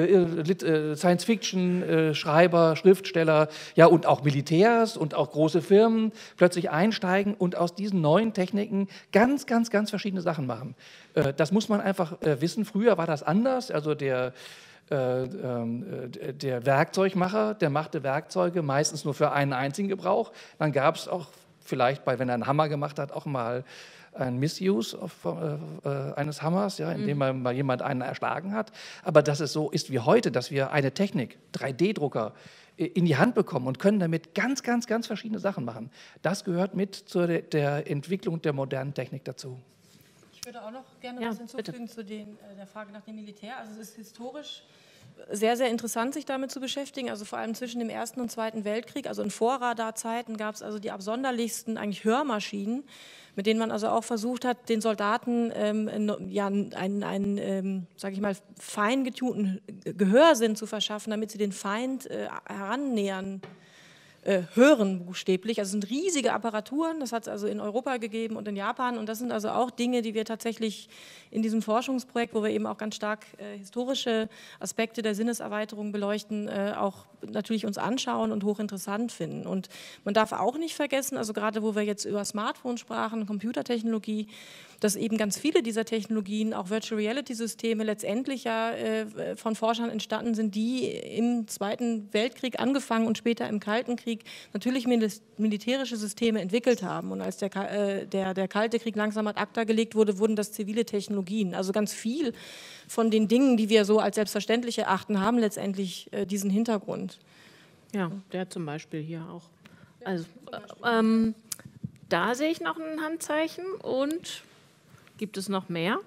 äh, Science-Fiction-Schreiber, äh, Schriftsteller, ja, und auch Militärs und auch große Firmen plötzlich einsteigen und aus diesen neuen Techniken ganz, ganz, ganz verschiedene Sachen machen. Äh, das muss man einfach äh, wissen. Früher war das anders. Also der Äh, äh, der Werkzeugmacher, der machte Werkzeuge meistens nur für einen einzigen Gebrauch. Dann gab es auch vielleicht, bei, wenn er einen Hammer gemacht hat, auch mal ein Misuse of, äh, eines Hammers, ja, indem mhm. mal jemand einen erschlagen hat. Aber dass es so ist wie heute, dass wir eine Technik, drei D Drucker, in die Hand bekommen und können damit ganz, ganz, ganz verschiedene Sachen machen, das gehört mit zur de, der Entwicklung der modernen Technik dazu. Ich würde auch noch gerne ja, was hinzufügen bitte. zu den, äh, der Frage nach dem Militär. Also es ist historisch sehr, sehr interessant, sich damit zu beschäftigen. Also vor allem zwischen dem Ersten und Zweiten Weltkrieg, also in Vorradarzeiten gab es also die absonderlichsten eigentlich Hörmaschinen, mit denen man also auch versucht hat, den Soldaten ähm, ja, einen, einen ähm, sage ich mal, fein getunten Gehörsinn zu verschaffen, damit sie den Feind äh, herannähern äh, hören, buchstäblich. Also es sind riesige Apparaturen, das hat es also in Europa gegeben und in Japan und das sind also auch Dinge, die wir tatsächlich in diesem Forschungsprojekt, wo wir eben auch ganz stark äh, historische Aspekte der Sinneserweiterung beleuchten, äh, auch natürlich uns anschauen und hochinteressant finden. Und man darf auch nicht vergessen, also gerade wo wir jetzt über Smartphones sprachen, Computertechnologie, dass eben ganz viele dieser Technologien, auch Virtual Reality Systeme, letztendlich ja äh, von Forschern entstanden sind, die im Zweiten Weltkrieg angefangen und später im Kalten Krieg natürlich militärische Systeme entwickelt haben. Und als der, äh, der, der Kalte Krieg langsam ad acta gelegt wurde, wurden das zivile Technologien. Also ganz viel von den Dingen, die wir so als selbstverständlich erachten, haben letztendlich äh, diesen Hintergrund. Ja, der zum Beispiel hier auch. Also, äh, ähm, da sehe ich noch ein Handzeichen und gibt es noch mehr?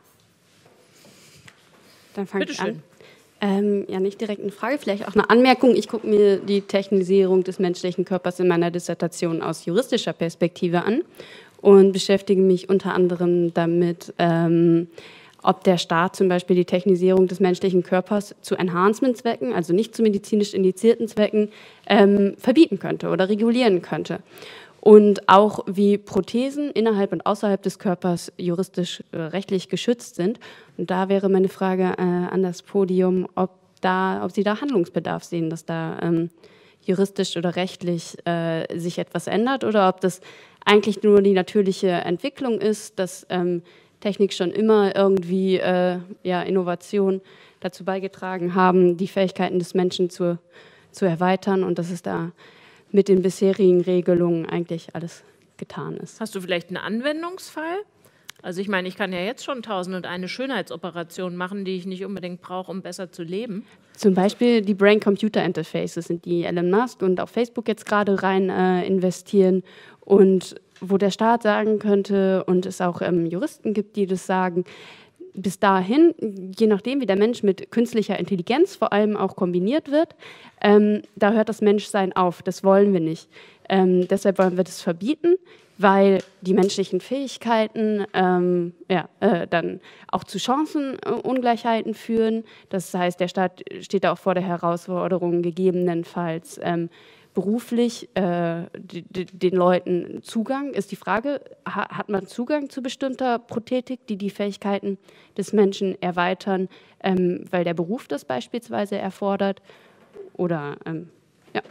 Dann fange ich Bitte an. Ähm, ja, nicht direkt eine Frage, vielleicht auch eine Anmerkung. Ich gucke mir die Technisierung des menschlichen Körpers in meiner Dissertation aus juristischer Perspektive an und beschäftige mich unter anderem damit, ähm, ob der Staat zum Beispiel die Technisierung des menschlichen Körpers zu Enhancement-Zwecken, also nicht zu medizinisch indizierten Zwecken, ähm, verbieten könnte oder regulieren könnte. Und auch wie Prothesen innerhalb und außerhalb des Körpers juristisch äh, rechtlich geschützt sind. Und da wäre meine Frage äh, an das Podium, ob, da, ob Sie da Handlungsbedarf sehen, dass da ähm, juristisch oder rechtlich äh, sich etwas ändert oder ob das eigentlich nur die natürliche Entwicklung ist, dass ähm, Technik schon immer irgendwie äh, ja, Innovation dazu beigetragen haben, die Fähigkeiten des Menschen zu, zu erweitern und dass es da mit den bisherigen Regelungen eigentlich alles getan ist. Hast du vielleicht einen Anwendungsfall? Also ich meine, ich kann ja jetzt schon tausend und eine Schönheitsoperationen machen, die ich nicht unbedingt brauche, um besser zu leben. Zum Beispiel die Brain-Computer-Interfaces, in die Elon Musk und auch Facebook jetzt gerade rein äh, investieren und wo der Staat sagen könnte und es auch ähm, Juristen gibt, die das sagen, bis dahin, je nachdem, wie der Mensch mit künstlicher Intelligenz vor allem auch kombiniert wird, ähm, da hört das Menschsein auf. Das wollen wir nicht. Ähm, deshalb wollen wir das verbieten, weil die menschlichen Fähigkeiten ähm, ja, äh, dann auch zu Chancenungleichheiten führen. Das heißt, der Staat steht auch vor der Herausforderung, gegebenenfalls ähm, beruflich äh, die, die, den Leuten Zugang? Ist die Frage, ha, hat man Zugang zu bestimmter Prothetik, die die Fähigkeiten des Menschen erweitern, ähm, weil der Beruf das beispielsweise erfordert? Oder, ähm, ja.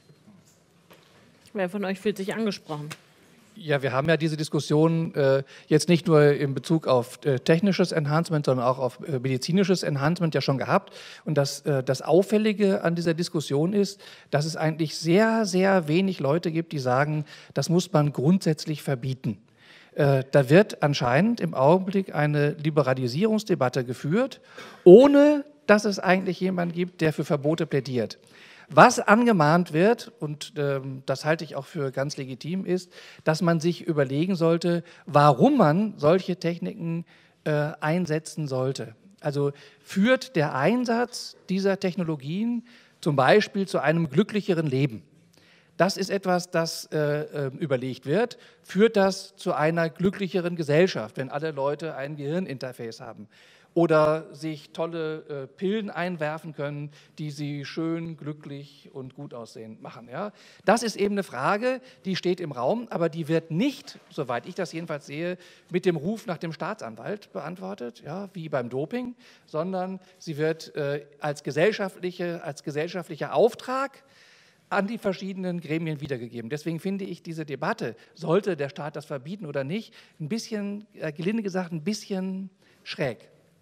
Wer von euch fühlt sich angesprochen? Ja, wir haben ja diese Diskussion äh, jetzt nicht nur in Bezug auf äh, technisches Enhancement, sondern auch auf äh, medizinisches Enhancement ja schon gehabt. Und das, äh, das Auffällige an dieser Diskussion ist, dass es eigentlich sehr, sehr wenig Leute gibt, die sagen, das muss man grundsätzlich verbieten. Äh, da wird anscheinend im Augenblick eine Liberalisierungsdebatte geführt, ohne dass es eigentlich jemanden gibt, der für Verbote plädiert. Was angemahnt wird, und ähm, das halte ich auch für ganz legitim, ist, dass man sich überlegen sollte, warum man solche Techniken äh, einsetzen sollte. Also führt der Einsatz dieser Technologien zum Beispiel zu einem glücklicheren Leben? Das ist etwas, das äh, überlegt wird. Führt das zu einer glücklicheren Gesellschaft, wenn alle Leute ein Gehirninterface haben? Oder sich tolle äh, Pillen einwerfen können, die sie schön, glücklich und gut aussehen machen. Ja? Das ist eben eine Frage, die steht im Raum, aber die wird nicht, soweit ich das jedenfalls sehe, mit dem Ruf nach dem Staatsanwalt beantwortet, ja, wie beim Doping, sondern sie wird äh, als, gesellschaftliche, als gesellschaftlicher Auftrag an die verschiedenen Gremien wiedergegeben. Deswegen finde ich diese Debatte, sollte der Staat das verbieten oder nicht, ein bisschen, äh, gelinde gesagt, ein bisschen schräg.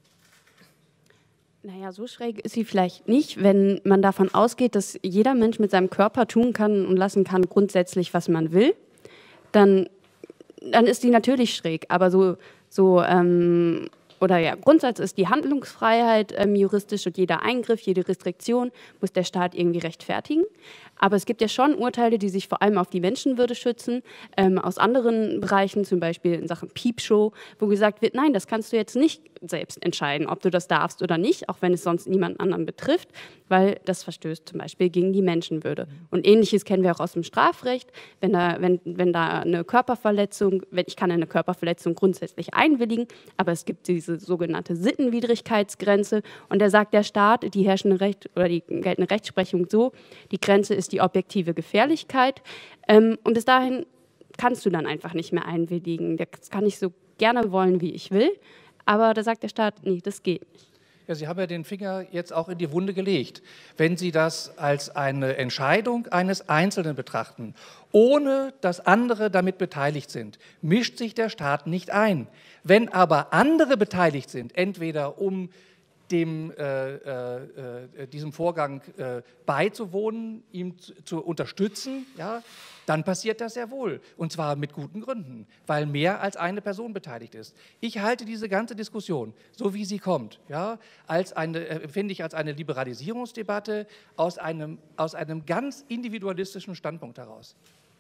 Naja, so schräg ist sie vielleicht nicht, wenn man davon ausgeht, dass jeder Mensch mit seinem Körper tun kann und lassen kann grundsätzlich, was man will, dann, dann ist die natürlich schräg. Aber so, so ähm, oder ja, Grundsatz ist die Handlungsfreiheit ähm, juristisch und jeder Eingriff, jede Restriktion muss der Staat irgendwie rechtfertigen. Aber es gibt ja schon Urteile, die sich vor allem auf die Menschenwürde schützen, ähm, aus anderen Bereichen, zum Beispiel in Sachen Piepshow, wo gesagt wird, nein, das kannst du jetzt nicht selbst entscheiden, ob du das darfst oder nicht, auch wenn es sonst niemand anderen betrifft, weil das verstößt zum Beispiel gegen die Menschenwürde. Und Ähnliches kennen wir auch aus dem Strafrecht, wenn da, wenn, wenn da eine Körperverletzung, wenn, ich kann eine Körperverletzung grundsätzlich einwilligen, aber es gibt diese sogenannte Sittenwidrigkeitsgrenze und da sagt der Staat, die herrschende Recht oder die geltende Rechtsprechung so, die Grenze ist die objektive Gefährlichkeit ähm, und bis dahin kannst du dann einfach nicht mehr einwilligen. Das kann ich so gerne wollen, wie ich will, aber da sagt der Staat, nee, das geht nicht. Ja, Sie haben ja den Finger jetzt auch in die Wunde gelegt. Wenn Sie das als eine Entscheidung eines Einzelnen betrachten, ohne dass andere damit beteiligt sind, mischt sich der Staat nicht ein. Wenn aber andere beteiligt sind, entweder um dem, äh, äh, diesem Vorgang äh, beizuwohnen, ihm zu, zu unterstützen, ja, dann passiert das sehr wohl. Und zwar mit guten Gründen, weil mehr als eine Person beteiligt ist. Ich halte diese ganze Diskussion, so wie sie kommt, ja, als eine, empfinde ich als eine Liberalisierungsdebatte aus einem, aus einem ganz individualistischen Standpunkt heraus.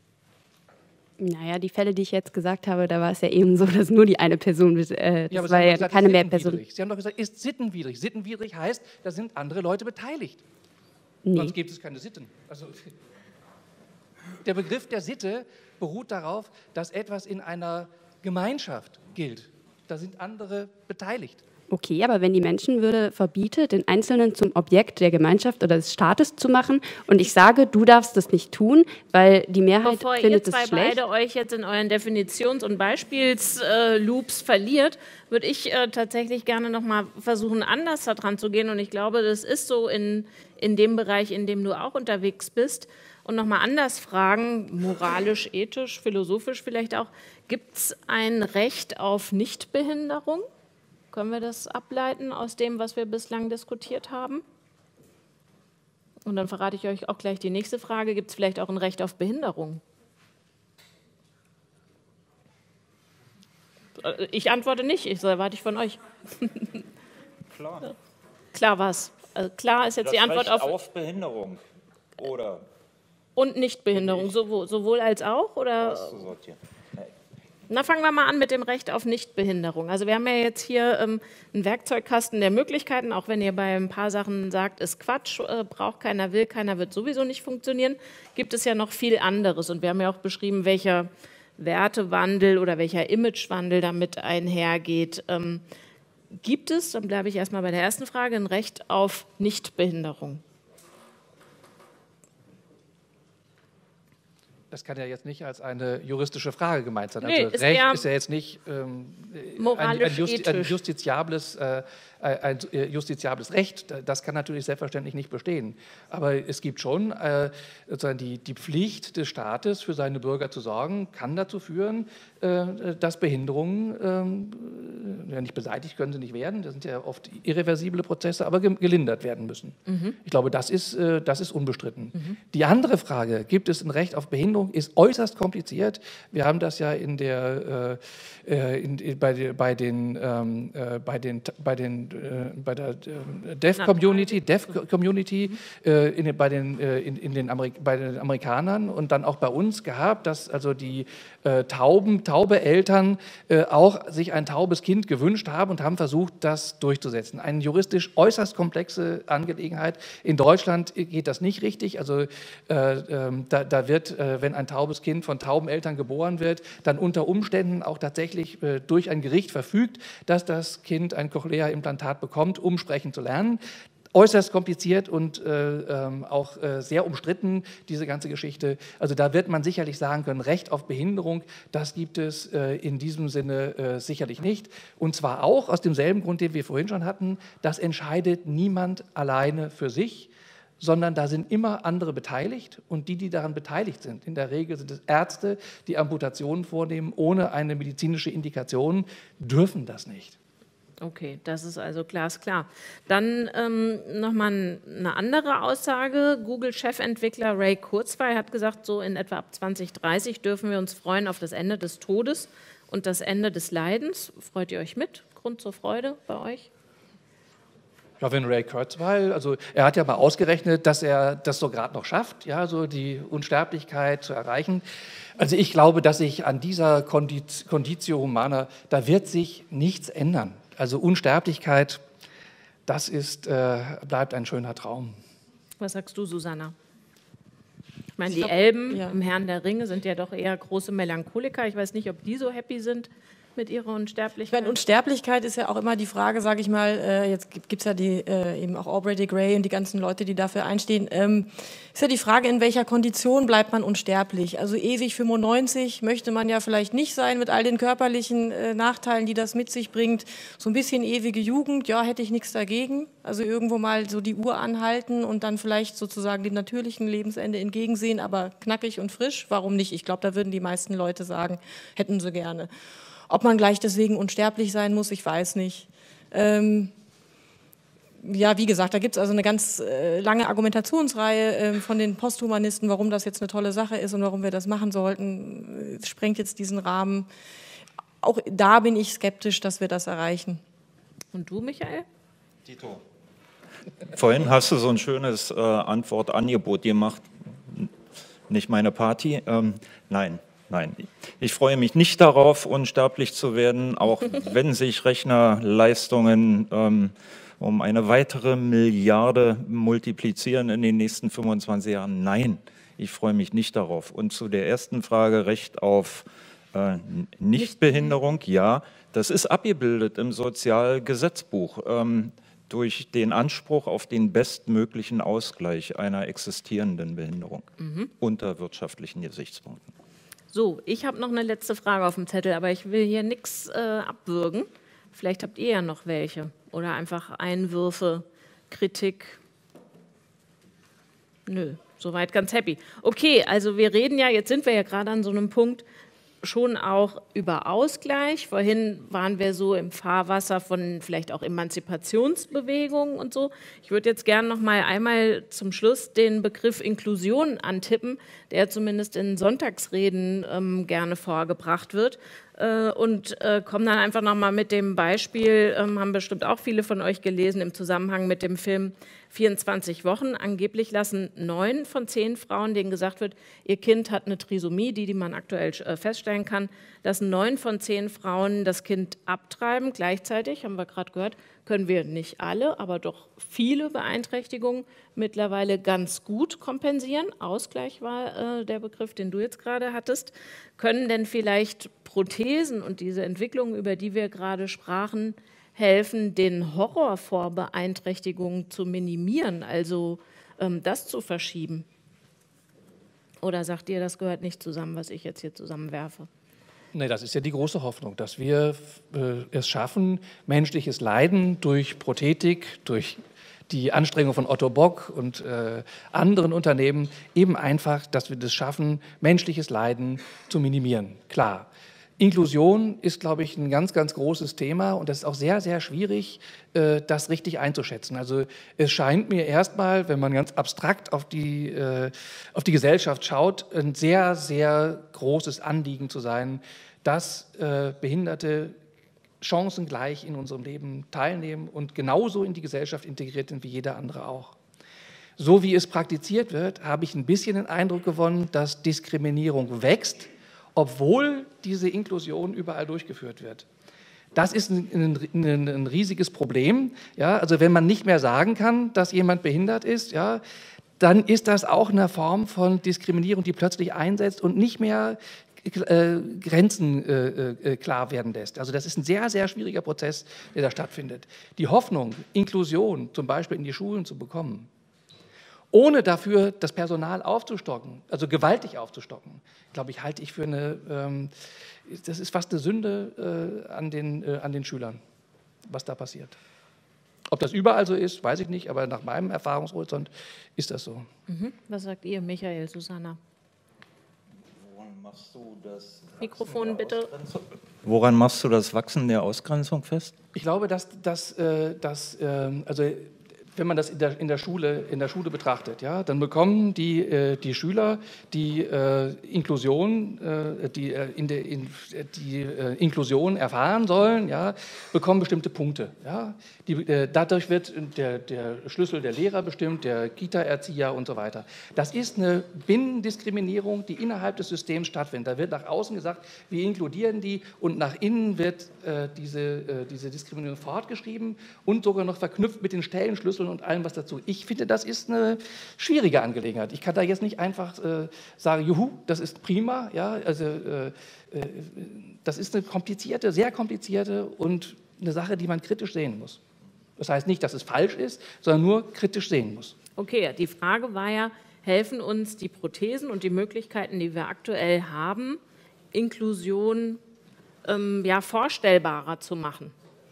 Naja, die Fälle, die ich jetzt gesagt habe, da war es ja eben so, dass nur die eine Person, äh, das ja, aber war Sie haben ja gesagt, keine mehr Person. Sie haben doch gesagt, ist sittenwidrig. Sittenwidrig heißt, da sind andere Leute beteiligt. Nee. Sonst gibt es keine Sitten. Also, der Begriff der Sitte beruht darauf, dass etwas in einer Gemeinschaft gilt. Da sind andere beteiligt. Okay, aber wenn die Menschenwürde verbietet, den Einzelnen zum Objekt der Gemeinschaft oder des Staates zu machen und ich sage, du darfst das nicht tun, weil die Mehrheit Bevor findet ihr zwei es schlecht. beide euch jetzt in euren Definitions- und Beispielsloops äh, verliert, würde ich äh, tatsächlich gerne noch mal versuchen, anders daran zu gehen. Und ich glaube, das ist so in, in dem Bereich, in dem du auch unterwegs bist. Und noch mal anders fragen, moralisch, ethisch, philosophisch vielleicht auch, gibt es ein Recht auf Nichtbehinderung? Können wir das ableiten aus dem, was wir bislang diskutiert haben? Und dann verrate ich euch auch gleich die nächste Frage. Gibt es vielleicht auch ein Recht auf Behinderung? Ich antworte nicht, ich, das erwarte ich von euch. Klar. Klar was? Also klar ist jetzt Das die Antwort Recht auf... auf Behinderung oder Und Nichtbehinderung, sowohl, sowohl als auch? Oder? auszusortieren. Na, fangen wir mal an mit dem Recht auf Nichtbehinderung. Also wir haben ja jetzt hier ähm, einen Werkzeugkasten der Möglichkeiten, auch wenn ihr bei ein paar Sachen sagt, ist Quatsch, äh, braucht keiner, will keiner, wird sowieso nicht funktionieren, gibt es ja noch viel anderes. Und wir haben ja auch beschrieben, welcher Wertewandel oder welcher Imagewandel damit einhergeht. Ähm, gibt es, dann bleibe ich erstmal bei der ersten Frage, ein Recht auf Nichtbehinderung? Das kann ja jetzt nicht als eine juristische Frage gemeint sein. Nee, also ist Recht ist ja jetzt nicht ähm, ein, ein, Justi ein, justiziables, äh, ein justiziables Recht. Das kann natürlich selbstverständlich nicht bestehen. Aber es gibt schon äh, sozusagen die, die Pflicht des Staates, für seine Bürger zu sorgen, kann dazu führen, äh, dass Behinderungen äh, ja, nicht beseitigt können sie nicht werden. Das sind ja oft irreversible Prozesse, aber ge gelindert werden müssen. Mhm. Ich glaube, das ist, äh, das ist unbestritten. Mhm. Die andere Frage, gibt es ein Recht auf Behinderung, ist äußerst kompliziert. Wir haben das ja in der, äh, in, in, bei, de, bei den, ähm, äh, bei den, bei den, äh, bei der äh, Deaf Community, Deaf Community, äh, in, bei den, äh, in, in den Amerik bei den Amerikanern und dann auch bei uns gehabt, dass also die äh, Tauben, taube Eltern äh, auch sich ein taubes Kind gewünscht haben und haben versucht, das durchzusetzen. Eine juristisch äußerst komplexe Angelegenheit. In Deutschland geht das nicht richtig. Also äh, äh, da, da wird, äh, wenn ein taubes Kind von tauben Eltern geboren wird, dann unter Umständen auch tatsächlich äh, durch ein Gericht verfügt, dass das Kind ein Cochlea-Implantat bekommt, um sprechen zu lernen. Äußerst kompliziert und äh, ähm, auch äh, sehr umstritten, diese ganze Geschichte. Also da wird man sicherlich sagen können, Recht auf Behinderung, das gibt es äh, in diesem Sinne äh, sicherlich nicht. Und zwar auch aus demselben Grund, den wir vorhin schon hatten, das entscheidet niemand alleine für sich, sondern da sind immer andere beteiligt und die, die daran beteiligt sind, in der Regel sind es Ärzte, die Amputationen vornehmen ohne eine medizinische Indikation, dürfen das nicht. Okay, das ist also glasklar. Dann ähm, nochmal eine andere Aussage. Google-Chefentwickler Ray Kurzweil hat gesagt, so in etwa ab zwanzig dreißig dürfen wir uns freuen auf das Ende des Todes und das Ende des Leidens. Freut ihr euch mit? Grund zur Freude bei euch? Ja, wenn Ray Kurzweil, also er hat ja mal ausgerechnet, dass er das so gerade noch schafft, ja, so die Unsterblichkeit zu erreichen. Also ich glaube, dass sich an dieser Conditio Humana, da wird sich nichts ändern. Also Unsterblichkeit, das ist, äh, bleibt ein schöner Traum. Was sagst du, Susanna? Ich meine, die Elben ja. im Herrn der Ringe sind ja doch eher große Melancholiker. Ich weiß nicht, ob die so happy sind mit ihrer Unsterblichkeit. Ich meine, Unsterblichkeit ist ja auch immer die Frage, sage ich mal, äh, jetzt gibt es ja die, äh, eben auch Aubrey de Grey und die ganzen Leute, die dafür einstehen, ähm, ist ja die Frage, in welcher Kondition bleibt man unsterblich? Also ewig fünfundneunzig möchte man ja vielleicht nicht sein mit all den körperlichen äh, Nachteilen, die das mit sich bringt. So ein bisschen ewige Jugend, ja, hätte ich nichts dagegen. Also irgendwo mal so die Uhr anhalten und dann vielleicht sozusagen dem natürlichen Lebensende entgegensehen, aber knackig und frisch, warum nicht? Ich glaube, da würden die meisten Leute sagen, hätten sie gerne. Ob man gleich deswegen unsterblich sein muss, ich weiß nicht. Ähm, ja, wie gesagt, da gibt es also eine ganz äh, lange Argumentationsreihe äh, von den Posthumanisten, warum das jetzt eine tolle Sache ist und warum wir das machen sollten. Es sprengt jetzt diesen Rahmen. Auch da bin ich skeptisch, dass wir das erreichen. Und du, Michael? Tito. Vorhin hast du so ein schönes äh, Antwortangebot gemacht. Nicht meine Party. Ähm, nein. Nein, ich freue mich nicht darauf, unsterblich zu werden, auch wenn sich Rechnerleistungen ähm, um eine weitere Milliarde multiplizieren in den nächsten fünfundzwanzig Jahren. Nein, ich freue mich nicht darauf. Und zu der ersten Frage, Recht auf äh, Nichtbehinderung, ja, das ist abgebildet im Sozialgesetzbuch ähm, durch den Anspruch auf den bestmöglichen Ausgleich einer existierenden Behinderung mhm. unter wirtschaftlichen Gesichtspunkten. So, ich habe noch eine letzte Frage auf dem Zettel, aber ich will hier nichts äh, abwürgen. Vielleicht habt ihr ja noch welche oder einfach Einwürfe, Kritik. Nö, soweit ganz happy. Okay, also wir reden ja, jetzt sind wir ja gerade an so einem Punkt, schon auch über Ausgleich. Vorhin waren wir so im Fahrwasser von vielleicht auch Emanzipationsbewegungen und so. Ich würde jetzt gerne noch mal einmal zum Schluss den Begriff Inklusion antippen, der zumindest in Sonntagsreden ähm, gerne vorgebracht wird. Äh, und äh, komme dann einfach noch mal mit dem Beispiel, ähm, haben bestimmt auch viele von euch gelesen, im Zusammenhang mit dem Film vierundzwanzig Wochen. Angeblich lassen neun von zehn Frauen, denen gesagt wird, ihr Kind hat eine Trisomie, die, die man aktuell äh, feststellen kann, lassen neun von zehn Frauen das Kind abtreiben. Gleichzeitig, haben wir gerade gehört, können wir nicht alle, aber doch viele Beeinträchtigungen mittlerweile ganz gut kompensieren. Ausgleich war äh, der Begriff, den du jetzt gerade hattest. Können denn vielleicht Prothesen und diese Entwicklungen, über die wir gerade sprachen, helfen, den Horror vor Beeinträchtigungen zu minimieren, also ähm, das zu verschieben? Oder sagt ihr, das gehört nicht zusammen, was ich jetzt hier zusammenwerfe? Nee, das ist ja die große Hoffnung, dass wir äh, es schaffen, menschliches Leiden durch Prothetik, durch die Anstrengung von Otto Bock und äh, anderen Unternehmen, eben einfach, dass wir das schaffen, menschliches Leiden zu minimieren. Klar, Inklusion ist, glaube ich, ein ganz, ganz großes Thema und das ist auch sehr, sehr schwierig, äh, das richtig einzuschätzen. Also es scheint mir erstmal, wenn man ganz abstrakt auf die, äh, auf die Gesellschaft schaut, ein sehr, sehr großes Anliegen zu sein, dass äh, Behinderte chancengleich in unserem Leben teilnehmen und genauso in die Gesellschaft integriert sind wie jeder andere auch. So wie es praktiziert wird, habe ich ein bisschen den Eindruck gewonnen, dass Diskriminierung wächst, obwohl diese Inklusion überall durchgeführt wird. Das ist ein, ein, ein riesiges Problem. Ja, also wenn man nicht mehr sagen kann, dass jemand behindert ist, ja, dann ist das auch eine Form von Diskriminierung, die plötzlich einsetzt und nicht mehr Äh, Grenzen äh, äh, klar werden lässt. Also das ist ein sehr, sehr schwieriger Prozess, der da stattfindet. Die Hoffnung, Inklusion zum Beispiel in die Schulen zu bekommen, ohne dafür das Personal aufzustocken, also gewaltig aufzustocken, glaube ich, halte ich für eine, ähm, das ist fast eine Sünde äh, an, den, äh, an den Schülern, was da passiert. Ob das überall so ist, weiß ich nicht, aber nach meinem Erfahrungshorizont ist das so. Mhm. Was sagt ihr, Michael, Susanna? Machst du das Mikrofon bitte. Woran machst du das Wachsen der Ausgrenzung fest? Ich glaube, dass, dass, äh, dass äh, also wenn man das in der, in der, Schule, in der Schule betrachtet, ja, dann bekommen die, äh, die Schüler die äh, Inklusion, äh, die, äh, in der, in, die äh, Inklusion erfahren sollen, ja, bekommen bestimmte Punkte. Ja. Die, äh, dadurch wird der, der Schlüssel der Lehrer bestimmt, der Kita-Erzieher und so weiter. Das ist eine Binnendiskriminierung, die innerhalb des Systems stattfindet. Da wird nach außen gesagt, wir inkludieren die und nach innen wird äh, diese, äh, diese Diskriminierung fortgeschrieben und sogar noch verknüpft mit den Stellenschlüsseln und allem was dazu. Ich finde, das ist eine schwierige Angelegenheit. Ich kann da jetzt nicht einfach äh, sagen, juhu, das ist prima. Ja, also, äh, äh, das ist eine komplizierte, sehr komplizierte und eine Sache, die man kritisch sehen muss. Das heißt nicht, dass es falsch ist, sondern nur kritisch sehen muss. Okay, die Frage war ja, helfen uns die Prothesen und die Möglichkeiten, die wir aktuell haben, Inklusion ähm, ja, vorstellbarer zu machen?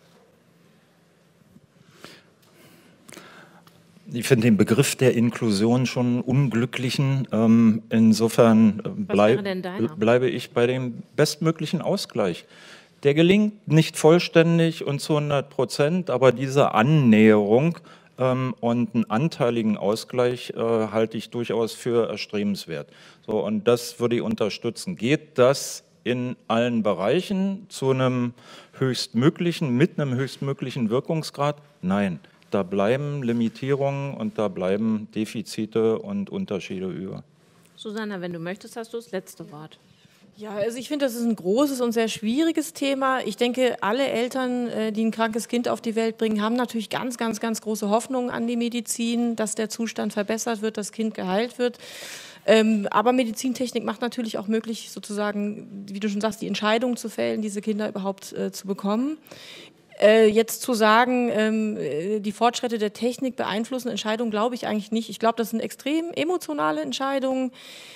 Ich finde den Begriff der Inklusion schon unglücklichen. Ähm, insofern bleib, bleibe ich bei dem bestmöglichen Ausgleich. Der gelingt nicht vollständig und zu hundert Prozent, aber diese Annäherung ähm, und einen anteiligen Ausgleich äh, halte ich durchaus für erstrebenswert. So, und das würde ich unterstützen. Geht das in allen Bereichen zu einem höchstmöglichen, mit einem höchstmöglichen Wirkungsgrad? Nein. Da bleiben Limitierungen und da bleiben Defizite und Unterschiede über. Susanna, wenn du möchtest, hast du das letzte Wort. Ja, also ich finde, das ist ein großes und sehr schwieriges Thema. Ich denke, alle Eltern, die ein krankes Kind auf die Welt bringen, haben natürlich ganz, ganz, ganz große Hoffnungen an die Medizin, dass der Zustand verbessert wird, das Kind geheilt wird. Ähm, aber Medizintechnik macht natürlich auch möglich, sozusagen, wie du schon sagst, die Entscheidung zu fällen, diese Kinder überhaupt äh, zu bekommen. Äh, jetzt zu sagen, ähm, die Fortschritte der Technik beeinflussen Entscheidungen, glaube ich eigentlich nicht. Ich glaube, das sind extrem emotionale Entscheidungen,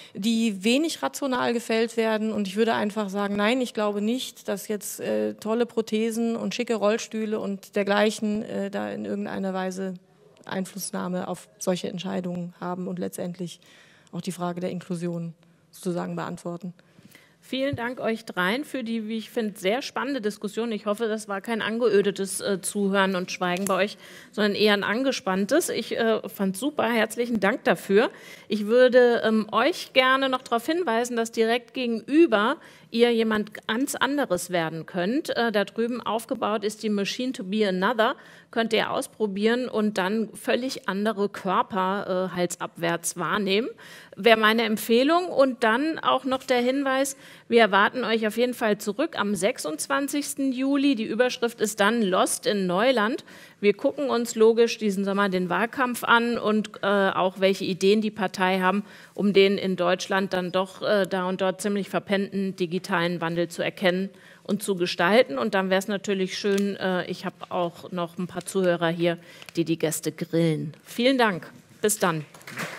die wenig rational gefällt werden. Und ich würde einfach sagen, nein, ich glaube nicht, dass jetzt äh, tolle Prothesen und schicke Rollstühle und dergleichen äh, da in irgendeiner Weise Einflussnahme auf solche Entscheidungen haben und letztendlich auch die Frage der Inklusion sozusagen beantworten. Vielen Dank euch dreien für die, wie ich finde, sehr spannende Diskussion. Ich hoffe, das war kein angeödetes äh, Zuhören und Schweigen bei euch, sondern eher ein angespanntes. Ich äh, fand super, herzlichen Dank dafür. Ich würde ähm, euch gerne noch darauf hinweisen, dass direkt gegenüber ihr jemand ganz anderes werden könnt. Äh, da drüben aufgebaut ist die Machine to be Another. Könnt ihr ausprobieren und dann völlig andere Körper äh, halsabwärts wahrnehmen. Wäre meine Empfehlung. Und dann auch noch der Hinweis, wir erwarten euch auf jeden Fall zurück am sechsundzwanzigsten Juli. Die Überschrift ist dann Lost in Neuland. Wir gucken uns logisch diesen Sommer den Wahlkampf an und äh, auch welche Ideen die Partei haben, um den in Deutschland dann doch äh, da und dort ziemlich verpennten digitalen Wandel zu erkennen und zu gestalten. Und dann wäre es natürlich schön, äh, ich habe auch noch ein paar Zuhörer hier, die die Gäste grillen. Vielen Dank. Bis dann.